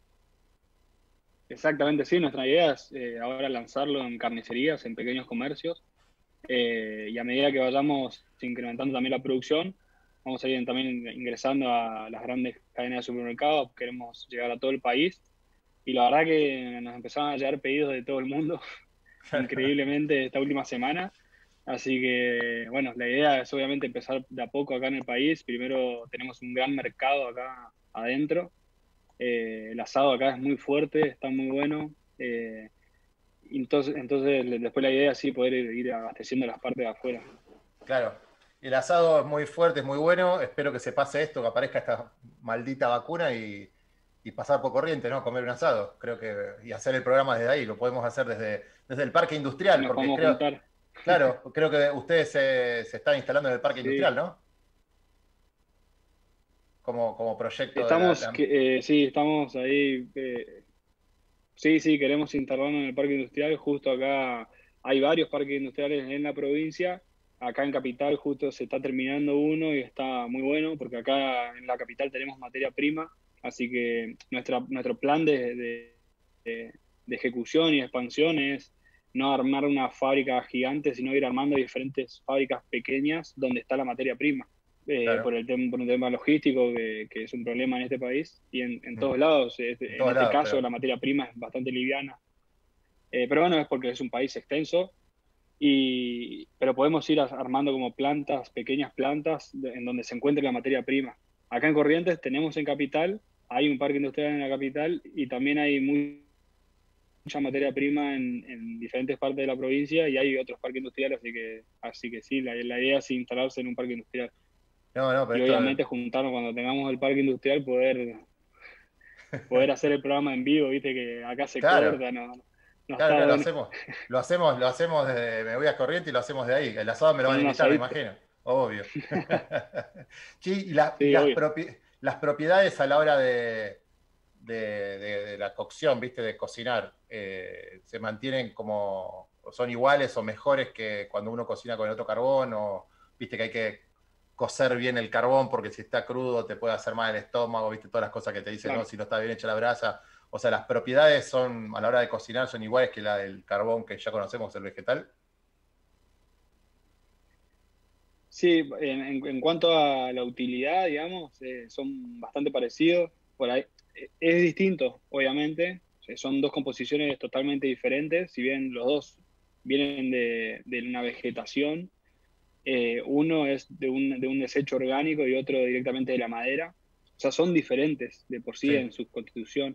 [SPEAKER 9] Exactamente, sí, nuestra idea es eh, ahora lanzarlo en carnicerías, en pequeños comercios, eh, y a medida que vayamos incrementando también la producción, vamos a ir también ingresando a las grandes cadenas de supermercados. Queremos llegar a todo el país, y la verdad que nos empezaron a llegar pedidos de todo el mundo, increíblemente, esta última semana. Así que, bueno, la idea es obviamente empezar de a poco acá en el país. Primero tenemos un gran mercado acá adentro. Eh, el asado acá es muy fuerte, está muy bueno. Eh, entonces, entonces, después la idea es sí poder ir, ir abasteciendo las partes de afuera.
[SPEAKER 2] Claro, el asado es muy fuerte, es muy bueno. Espero que se pase esto, que aparezca esta maldita vacuna y, y pasar por Corrientes, ¿no? Comer un asado. Creo que, y hacer el programa desde ahí. Lo podemos hacer desde, desde el parque industrial.
[SPEAKER 9] Nos
[SPEAKER 2] porque
[SPEAKER 9] podemos
[SPEAKER 2] creo,
[SPEAKER 9] juntar.
[SPEAKER 2] Claro, creo que ustedes se, se están instalando en el parque sí. industrial, ¿no? Como, como proyecto.
[SPEAKER 9] Estamos,
[SPEAKER 2] de la, la...
[SPEAKER 9] Que, eh, sí, estamos ahí. Eh, sí, sí, queremos instalarnos en el parque industrial. Justo acá hay varios parques industriales en la provincia. Acá en Capital justo se está terminando uno y está muy bueno, porque acá en la capital tenemos materia prima. Así que nuestra, nuestro plan de, de, de, de ejecución y expansión es no armar una fábrica gigante, sino ir armando diferentes fábricas pequeñas donde está la materia prima, eh, claro. por, el tem por el tema logístico, que, que es un problema en este país, y en, en todos mm. lados. En, en todos este lados, caso, pero... la materia prima es bastante liviana. Eh, pero bueno, es porque es un país extenso, y, pero podemos ir armando como plantas, pequeñas plantas, de, en donde se encuentre la materia prima. Acá en Corrientes tenemos en Capital, hay un parque industrial en la capital, y también hay muy mucha materia prima en, en diferentes partes de la provincia, y hay otros parques industriales, así que así que sí, la, la idea es instalarse en un parque industrial.
[SPEAKER 2] No, no, pero
[SPEAKER 9] y obviamente es... juntarnos cuando tengamos el parque industrial, poder poder hacer el programa en vivo, viste que acá se claro. corta, no, no
[SPEAKER 2] claro,
[SPEAKER 9] está
[SPEAKER 2] no,
[SPEAKER 9] bueno.
[SPEAKER 2] lo hacemos, lo hacemos, lo hacemos desde, me voy a Corrientes y lo hacemos de ahí. El asado me lo van a invitar, me imagino. Obvio. Sí, y, la, sí, y las, obvio. Propi las propiedades a la hora de De, de, de la cocción, viste, de cocinar, eh, se mantienen como, son iguales o mejores que cuando uno cocina con el otro carbón, o viste que hay que cocer bien el carbón porque si está crudo te puede hacer mal el estómago, viste, todas las cosas que te dicen, claro. ¿no? Si no está bien hecha la brasa, O sea, las propiedades son, a la hora de cocinar, son iguales que la del carbón que ya conocemos, el vegetal.
[SPEAKER 9] Sí, en, en- en cuanto a la utilidad, digamos, eh, son bastante parecidos. Por ahí, eh, es distinto, obviamente. Eh, Son dos composiciones totalmente diferentes. Si bien los dos vienen de, de una vegetación, eh, uno es de un, de un desecho orgánico y otro directamente de la madera. O sea, son diferentes de por sí
[SPEAKER 2] Sí.
[SPEAKER 9] en su constitución.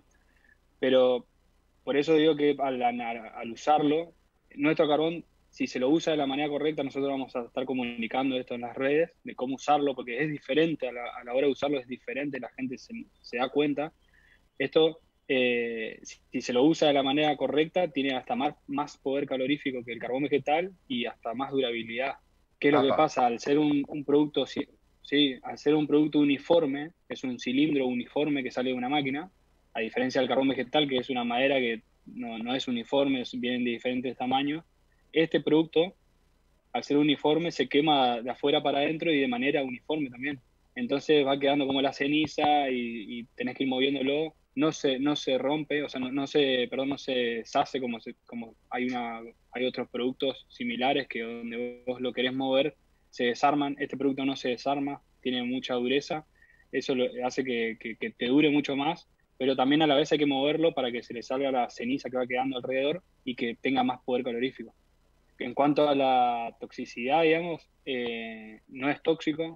[SPEAKER 9] Pero por eso digo que al, al usarlo, nuestro carbón, si se lo usa de la manera correcta, nosotros vamos a estar comunicando esto en las redes, de cómo usarlo, porque es diferente, a la, a la hora de usarlo es diferente, la gente se, se da cuenta. Esto, eh, si, si se lo usa de la manera correcta, tiene hasta más, más poder calorífico que el carbón vegetal y hasta más durabilidad. ¿Qué es lo que
[SPEAKER 2] Apa.
[SPEAKER 9] pasa? Al ser un, un producto, sí, sí, al ser un producto uniforme, es un cilindro uniforme que sale de una máquina, a diferencia del carbón vegetal, que es una madera que no, no es uniforme, es- vienen de diferentes tamaños. Este producto, al ser uniforme, se quema de afuera para adentro y de manera uniforme también. Entonces va quedando como la ceniza y, y tenés que ir moviéndolo. No se, no se rompe, o sea, no, no se, perdón, no se deshace como, se- como hay, una, hay otros productos similares que donde vos lo querés mover, se desarman. Este producto no se desarma, tiene mucha dureza. Eso lo, hace que, que, que te dure mucho más, pero también a la vez hay que moverlo para que se le salga la ceniza que va quedando alrededor y que tenga más poder calorífico. En cuanto a la toxicidad, digamos, eh, no es tóxico.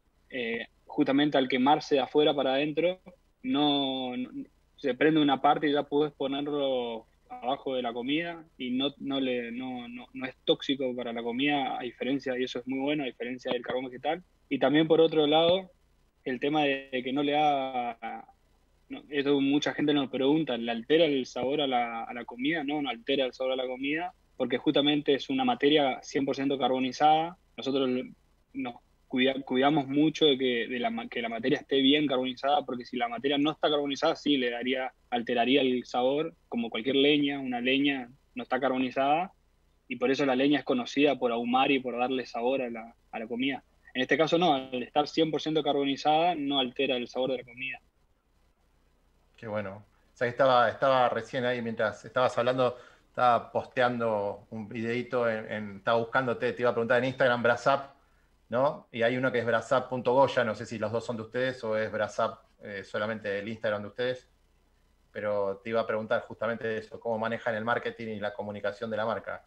[SPEAKER 9] Eh, justamente al quemarse de afuera para adentro, no, no- se prende una parte y ya puedes ponerlo abajo de la comida y no, no, le, no, no, no es tóxico para la comida, a diferencia, y eso es muy bueno, a diferencia del carbón vegetal. Y también por otro lado, el tema de que no le da, no, eso mucha gente nos pregunta, ¿le altera el sabor a la, a la comida? No, no altera el sabor a la comida, porque justamente es una materia cien por ciento carbonizada. Nosotros nos cuida- cuidamos mucho de, que, de la, ma- que la materia esté bien carbonizada, porque si la materia no está carbonizada, sí le daría, alteraría el sabor, como cualquier leña. Una leña no está carbonizada, y por eso la leña es conocida por ahumar y por darle sabor a la, a la comida. En este caso no, al estar cien por ciento carbonizada, no altera el sabor de la comida.
[SPEAKER 2] Qué bueno. O sea, que estaba, estaba recién ahí, mientras estabas hablando, estaba posteando un videito, en, en- estaba buscándote, te iba a preguntar en Instagram, Brasap, ¿no? Y hay uno que es brasap punto goya, no sé si los dos son de ustedes o es Brasap eh, solamente el Instagram de ustedes, pero te iba a preguntar justamente eso, cómo manejan el marketing y la comunicación de la marca.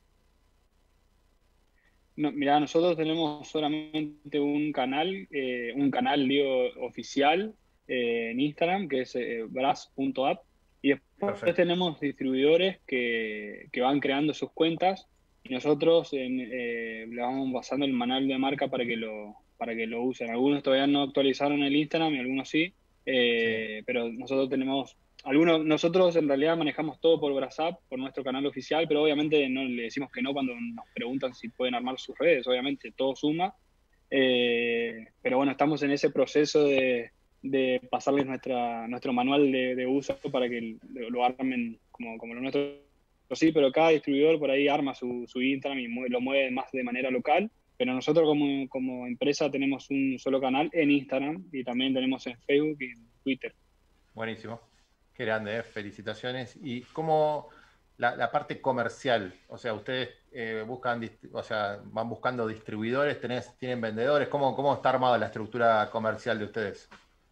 [SPEAKER 9] No, mira, nosotros tenemos solamente un canal, eh, un canal, digo, oficial eh, en Instagram, que es eh, bras punto app, y después
[SPEAKER 2] Perfecto.
[SPEAKER 9] tenemos distribuidores que, que van creando sus cuentas y nosotros en, eh, le vamos pasando el manual de marca para que lo, para que lo usen. Algunos todavía no actualizaron el Instagram y algunos sí,
[SPEAKER 2] Sí.
[SPEAKER 9] eh, pero nosotros tenemos algunos, nosotros en realidad manejamos todo por WhatsApp, por nuestro canal oficial, pero obviamente no le decimos que no cuando nos preguntan si pueden armar sus redes, obviamente todo suma. Eh, pero bueno, estamos en ese proceso de, de pasarles nuestra, nuestro manual de, de uso para que lo, lo armen como, como lo nuestro. Sí, pero cada distribuidor por ahí arma su, su Instagram y mue- lo mueve más de manera local. Pero nosotros como, como empresa tenemos un solo canal en Instagram y también tenemos en Facebook y en Twitter.
[SPEAKER 2] Buenísimo. Qué grande, ¿eh? Felicitaciones. ¿Y cómo la, la parte comercial? O sea, ustedes eh, buscan, dist- o sea, van buscando distribuidores, tenés, tienen vendedores. ¿Cómo, cómo está armada la estructura comercial de ustedes?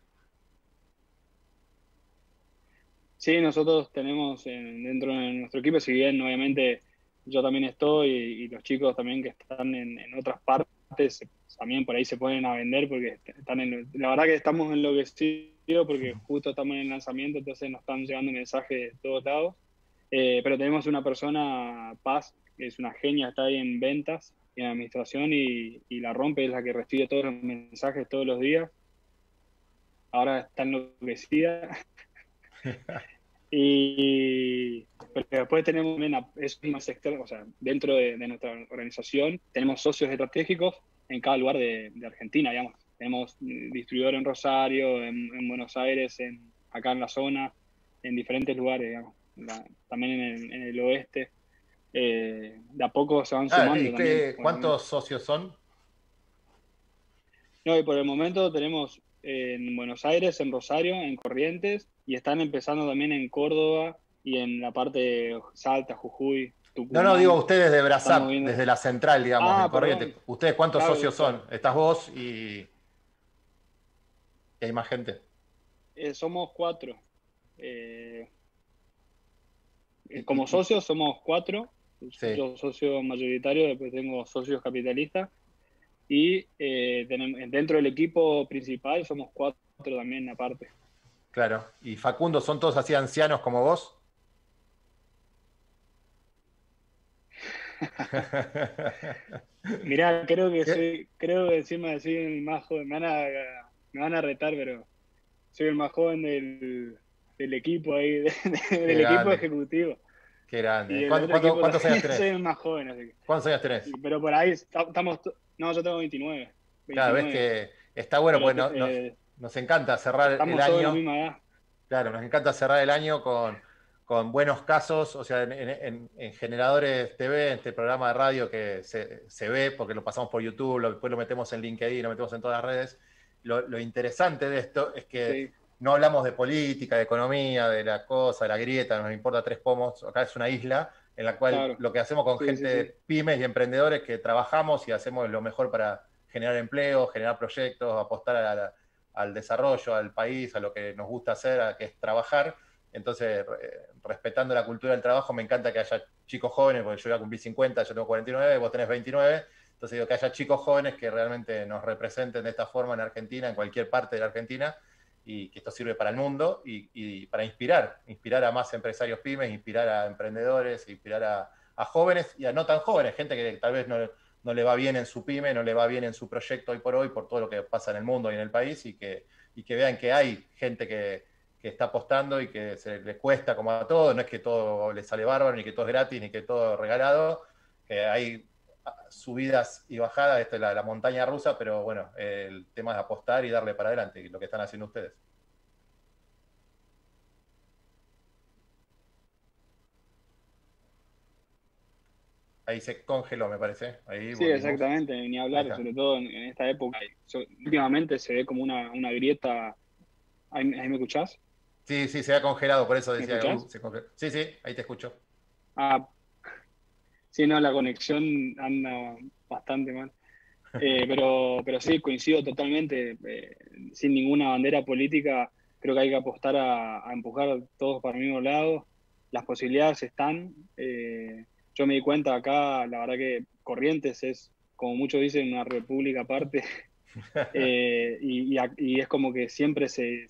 [SPEAKER 9] Sí, nosotros tenemos en- dentro de nuestro equipo, si bien obviamente yo también estoy y, y los chicos también que están en, en otras partes, se- también por ahí se ponen a vender porque est- están en, la verdad que estamos enloquecidos porque justo estamos en el lanzamiento, entonces nos están llegando mensajes de todos lados. Eh, pero tenemos una persona, Paz, que es una genia, está ahí en ventas y en administración y, y la rompe, es la que recibe todos los mensajes todos los días. Ahora está enloquecida. Y pero después tenemos también a- eso es más externo, o sea, dentro de, de nuestra organización tenemos socios estratégicos en cada lugar de, de Argentina, digamos. Tenemos eh, distribuidor en Rosario, en, en Buenos Aires, en, acá en la zona, en diferentes lugares, digamos. La- también en el, en el oeste. Eh, de a poco se van
[SPEAKER 2] Ah,
[SPEAKER 9] sumando
[SPEAKER 2] ¿y
[SPEAKER 9] también,
[SPEAKER 2] qué,
[SPEAKER 9] obviamente.
[SPEAKER 2] cuántos socios son?
[SPEAKER 9] No, y por el momento tenemos en Buenos Aires, en Rosario, en Corrientes y están empezando también en Córdoba y en la parte de Salta, Jujuy,
[SPEAKER 2] No, no, digo ustedes de Brasap, desde la central, digamos,
[SPEAKER 9] ah,
[SPEAKER 2] en Corrientes.
[SPEAKER 9] perdón.
[SPEAKER 2] ¿Ustedes cuántos
[SPEAKER 9] Claro,
[SPEAKER 2] socios
[SPEAKER 9] claro.
[SPEAKER 2] son? Estás vos y... ¿Y hay más gente?
[SPEAKER 9] Eh, somos cuatro. Eh, como socios somos cuatro.
[SPEAKER 2] Sí.
[SPEAKER 9] Yo socio mayoritario, después tengo socios capitalistas. Y eh, tenemos, dentro del equipo principal somos cuatro también aparte.
[SPEAKER 2] Claro. ¿Y Facundo, son todos así ancianos como vos?
[SPEAKER 9] Mirá, creo que soy, creo que encima soy el más joven. Me van a, me van a retar, pero soy el más joven del, del equipo ahí, de, de, del
[SPEAKER 2] grande.
[SPEAKER 9] Equipo ejecutivo.
[SPEAKER 2] Qué grande.
[SPEAKER 9] Y
[SPEAKER 2] ¿Cuánto, cuánto, ¿Cuántos años tenés?
[SPEAKER 9] Soy el más joven, así que.
[SPEAKER 2] ¿Cuántos años tenés?
[SPEAKER 9] Pero por ahí estamos. No, yo tengo veintinueve.
[SPEAKER 2] Claro, ves que está bueno,
[SPEAKER 9] pero,
[SPEAKER 2] porque no,
[SPEAKER 9] eh,
[SPEAKER 2] nos, nos encanta cerrar
[SPEAKER 9] estamos
[SPEAKER 2] el
[SPEAKER 9] todos
[SPEAKER 2] año.
[SPEAKER 9] de la misma edad.
[SPEAKER 2] Claro, nos encanta cerrar el año con, con buenos casos, o sea, en, en, en Generadores T V, en este programa de radio que se, se ve, porque lo pasamos por YouTube, lo, después lo metemos en LinkedIn, lo metemos en todas las redes. Lo, lo interesante de esto es que sí. no hablamos de política, de economía, de la cosa, de la grieta, nos importa tres pomos. Acá es una isla en la cual claro. lo que hacemos con sí, gente, sí, sí. pymes y emprendedores que trabajamos y hacemos lo mejor para generar empleo, generar proyectos, apostar a la, al desarrollo, al país, a lo que nos gusta hacer, a que es trabajar. Entonces, eh, respetando la cultura del trabajo, me encanta que haya chicos jóvenes, porque yo ya cumplí cincuenta, yo tengo cuarenta y nueve, vos tenés veintinueve, entonces digo que haya chicos jóvenes que realmente nos representen de esta forma en Argentina, en cualquier parte de la Argentina, y que esto sirve para el mundo y, y para inspirar, inspirar a más empresarios pymes, inspirar a emprendedores, inspirar a, a jóvenes y a no tan jóvenes, gente que tal vez no, no le va bien en su pyme, no le va bien en su proyecto hoy por hoy por todo lo que pasa en el mundo y en el país, y que, y que vean que hay gente que, que está apostando y que se le cuesta como a todo, no es que todo le sale bárbaro, ni que todo es gratis, ni que todo es regalado, que hay subidas y bajadas, esta es la, la montaña rusa, pero bueno, el tema es apostar y darle para adelante, lo que están haciendo ustedes. Ahí se congeló, me parece. Ahí
[SPEAKER 9] sí, volvimos. Exactamente, ni hablar, sobre todo en, en esta época. Últimamente se ve como una, una grieta. ¿Ahí, ¿Ahí me escuchás?
[SPEAKER 2] Sí, sí, se ha congelado, por eso decía. Uh, se sí, sí, ahí te escucho.
[SPEAKER 9] Ah, sí, no, la conexión anda bastante mal. Eh, pero, pero sí, coincido totalmente. Eh, sin ninguna bandera política, creo que hay que apostar a, a empujar todos para el mismo lado. Las posibilidades están. Eh, yo me di cuenta acá, la verdad que Corrientes es, como muchos dicen, una república aparte. eh, y, y, y es como que siempre se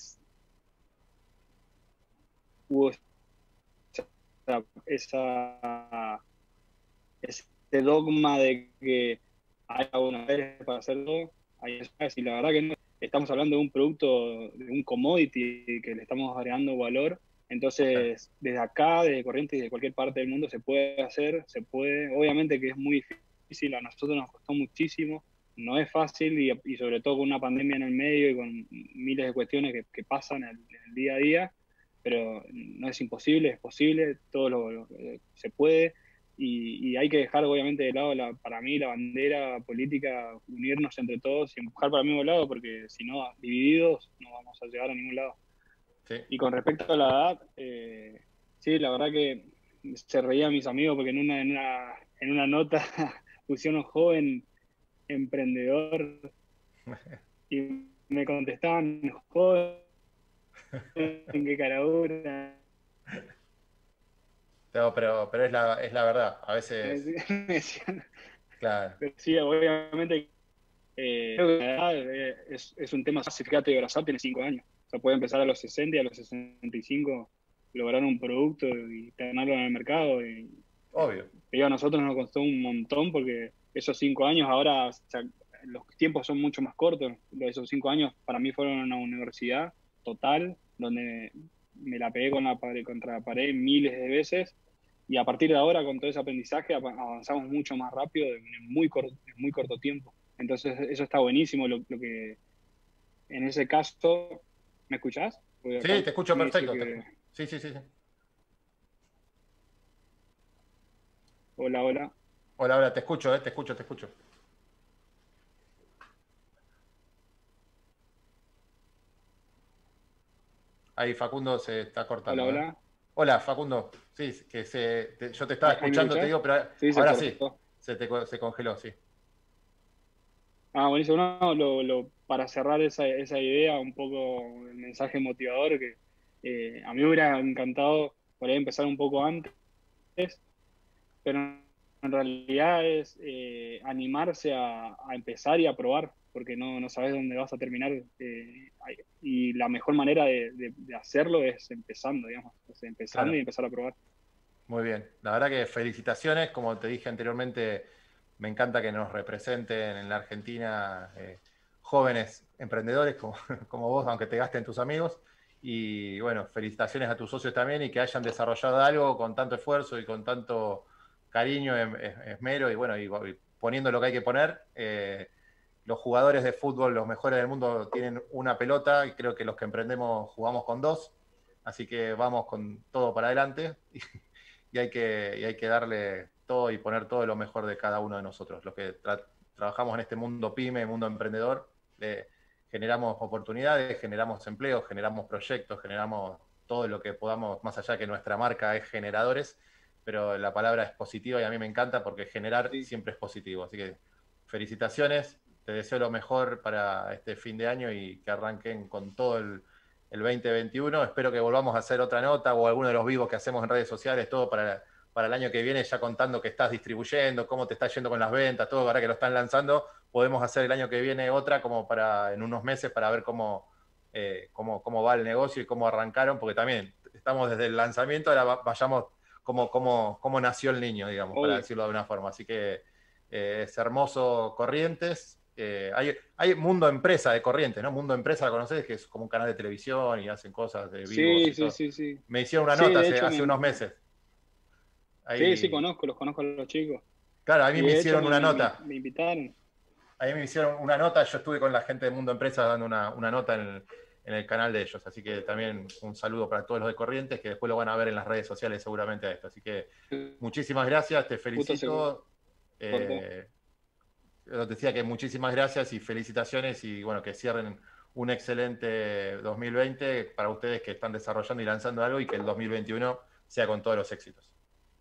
[SPEAKER 9] hubo esa, esa ese dogma de que hay una vez para hacerlo, hay y la verdad que no, estamos hablando de un producto, de un commodity que le estamos agregando valor. Entonces, desde acá, desde Corrientes y de cualquier parte del mundo se puede hacer, se puede, obviamente que es muy difícil, a nosotros nos costó muchísimo, no es fácil y, y sobre todo con una pandemia en el medio y con miles de cuestiones que, que pasan en el, en el día a día, pero no es imposible, es posible, todo lo, lo se puede. Y, y hay que dejar obviamente de lado, la, para mí, la bandera política, unirnos entre todos y empujar para el mismo lado, porque si no, divididos no vamos a llegar a ningún lado. Sí. Y con respecto a la edad, eh, sí, la verdad que se reían mis amigos porque en una, en una, en una nota pusieron joven emprendedor y me contestaban, joven, qué caradura.
[SPEAKER 2] No, pero, pero es, la, es la verdad, a veces... Claro.
[SPEAKER 9] Pero sí, obviamente, eh, creo que la edad eh, es, es un tema fácil. Fíjate, Brasap tiene cinco años. O sea, puede empezar a los sesenta y a los sesenta y cinco lograr un producto y tenerlo en el mercado. Y,
[SPEAKER 2] obvio.
[SPEAKER 9] Pero a nosotros nos costó un montón porque esos cinco años ahora, o sea, los tiempos son mucho más cortos. Esos cinco años para mí fueron una universidad total, donde me la pegué con la pared, contra la pared miles de veces, y a partir de ahora con todo ese aprendizaje avanzamos mucho más rápido en muy corto, en muy corto tiempo. Entonces eso está buenísimo, lo, lo que en ese caso... ¿Me escuchás?
[SPEAKER 2] Sí, te escucho perfecto. Que... Sí, sí, sí, sí.
[SPEAKER 9] Hola, hola.
[SPEAKER 2] Hola, hola, te escucho, eh, te escucho, te escucho. Ahí Facundo se está cortando.
[SPEAKER 9] Hola, hola.
[SPEAKER 2] ¿eh? Hola, Facundo. Sí, que se, te, yo te estaba escuchando, te digo, pero
[SPEAKER 9] sí,
[SPEAKER 2] ahora
[SPEAKER 9] se
[SPEAKER 2] sí, se, te, se congeló, sí.
[SPEAKER 9] Ah, buenísimo. No, lo, lo, para cerrar esa, esa idea, un poco el mensaje motivador, que eh, a mí me hubiera encantado por ahí empezar un poco antes, pero en realidad es eh, animarse a, a empezar y a probar, porque no, no sabes dónde vas a terminar. Eh, y la mejor manera de, de, de hacerlo es empezando, digamos, es empezando claro. y empezar a probar.
[SPEAKER 2] Muy bien. La verdad que felicitaciones, como te dije anteriormente, me encanta que nos representen en la Argentina eh, jóvenes emprendedores como, como vos, aunque te gasten tus amigos. Y bueno, felicitaciones a tus socios también y que hayan desarrollado algo con tanto esfuerzo y con tanto cariño, esmero y bueno, y, y poniendo lo que hay que poner. Eh, los jugadores de fútbol, los mejores del mundo, tienen una pelota y creo que los que emprendemos jugamos con dos. Así que vamos con todo para adelante y, y, hay, que, y hay que darle todo y poner todo lo mejor de cada uno de nosotros. Los que tra trabajamos en este mundo pyme, mundo emprendedor, eh, generamos oportunidades, generamos empleos, generamos proyectos, generamos todo lo que podamos, más allá que nuestra marca es generadores, pero la palabra es positiva y a mí me encanta porque generar sí. siempre es positivo. Así que felicitaciones, te deseo lo mejor para este fin de año y que arranquen con todo el, el veinte veintiuno. Espero que volvamos a hacer otra nota o alguno de los vivos que hacemos en redes sociales, todo para, para el año que viene, ya contando que estás distribuyendo, cómo te está yendo con las ventas, todo ahora que lo están lanzando. Podemos hacer el año que viene otra como para en unos meses para ver cómo, eh, cómo, cómo va el negocio y cómo arrancaron, porque también estamos desde el lanzamiento, ahora vayamos cómo, cómo, cómo nació el niño, digamos, Obvio. para decirlo de una forma. Así que eh, es hermoso Corrientes. Eh, hay, hay Mundo Empresa de Corrientes, ¿no? Mundo Empresa, ¿la conocés? Que es como un canal de televisión y hacen cosas de vivos.
[SPEAKER 9] Sí,
[SPEAKER 2] y
[SPEAKER 9] sí,
[SPEAKER 2] todo.
[SPEAKER 9] sí, sí.
[SPEAKER 2] Me hicieron una
[SPEAKER 9] sí,
[SPEAKER 2] nota hace,
[SPEAKER 9] hecho,
[SPEAKER 2] hace
[SPEAKER 9] me...
[SPEAKER 2] unos meses.
[SPEAKER 9] Ahí... Sí, sí, conozco, los conozco a los chicos.
[SPEAKER 2] Claro, a mí y me hicieron una
[SPEAKER 9] me,
[SPEAKER 2] nota.
[SPEAKER 9] Me, me invitaron.
[SPEAKER 2] A mí me hicieron una nota, yo estuve con la gente de Mundo Empresa dando una, una nota en el, en el canal de ellos, así que también un saludo para todos los de Corrientes, que después lo van a ver en las redes sociales seguramente a esto. Así que muchísimas gracias, te felicito. Eh, te decía que muchísimas gracias y felicitaciones y bueno, que cierren un excelente dos mil veinte para ustedes que están desarrollando y lanzando algo y que el dos mil veintiuno sea con todos los éxitos.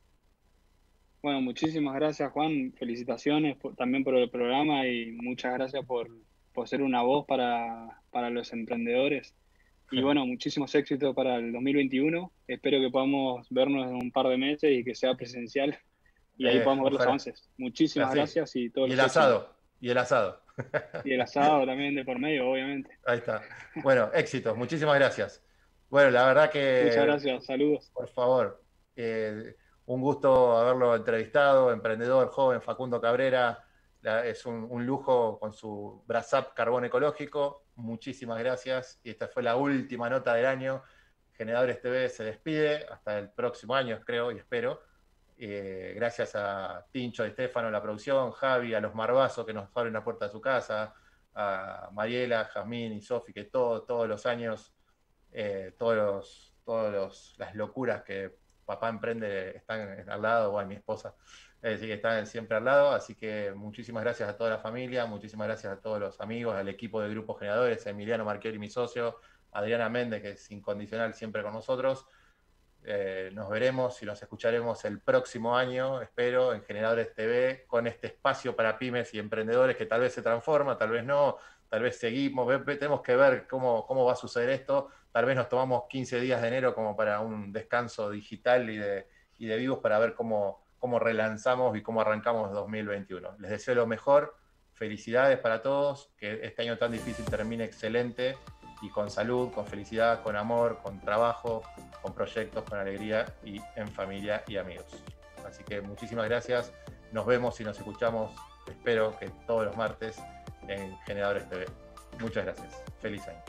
[SPEAKER 9] Bueno, muchísimas gracias, Juan. Felicitaciones por, también por el programa y muchas gracias por, por ser una voz para, para los emprendedores. Y bueno, muchísimos éxitos para el dos mil veintiuno. Espero que podamos vernos en un par de meses y que sea presencial. Y ahí eh, podamos ver los avances. Muchísimas gracias, gracias y todo.
[SPEAKER 2] Y el asado. Y el asado.
[SPEAKER 9] Y el asado también de por medio, obviamente.
[SPEAKER 2] Ahí está. Bueno, éxitos. Muchísimas gracias. Bueno, la verdad que...
[SPEAKER 9] Muchas gracias. Saludos.
[SPEAKER 2] Por favor. Eh, Un gusto haberlo entrevistado, emprendedor joven Facundo Cabrera, es un, un lujo con su Brasap Carbón Ecológico, muchísimas gracias, y esta fue la última nota del año. Generadores T V se despide, hasta el próximo año creo y espero, eh, gracias a Tincho y Estefano en la producción, Javi, a los Marbazos que nos abren la puerta de su casa, a Mariela, Jazmín y Sofi, que todo, todos los años, eh, todos los, todos los, las locuras que Papá Emprende están al lado, bueno, mi esposa, es decir, que están siempre al lado, así que muchísimas gracias a toda la familia, muchísimas gracias a todos los amigos, al equipo de Grupo Generadores, a Emiliano Marchiori, mi socio, Adriana Méndez, que es incondicional siempre con nosotros. Eh, nos veremos y nos escucharemos el próximo año, espero, en Generadores T V, con este espacio para pymes y emprendedores que tal vez se transforma, tal vez no, tal vez seguimos, tenemos que ver cómo, cómo va a suceder esto. Tal vez nos tomamos quince días de enero como para un descanso digital y de, y de vivos para ver cómo, cómo relanzamos y cómo arrancamos dos mil veintiuno. Les deseo lo mejor, felicidades para todos, que este año tan difícil termine excelente y con salud, con felicidad, con amor, con trabajo, con proyectos, con alegría y en familia y amigos. Así que muchísimas gracias, nos vemos y nos escuchamos, espero que todos los martes en Generadores T V. Muchas gracias, feliz año.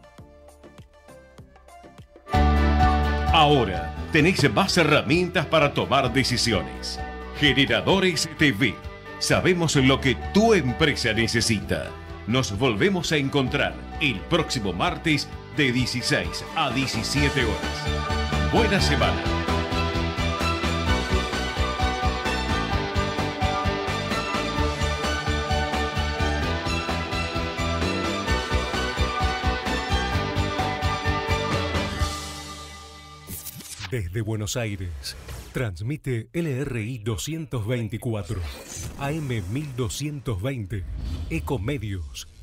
[SPEAKER 1] Ahora tenés más herramientas para tomar decisiones. Generadores T V. Sabemos lo que tu empresa necesita. Nos volvemos a encontrar el próximo martes de dieciséis a diecisiete horas. Buena semana.
[SPEAKER 8] Desde Buenos Aires, transmite L R I doscientos veinticuatro, A M mil doscientos veinte, Ecomedios.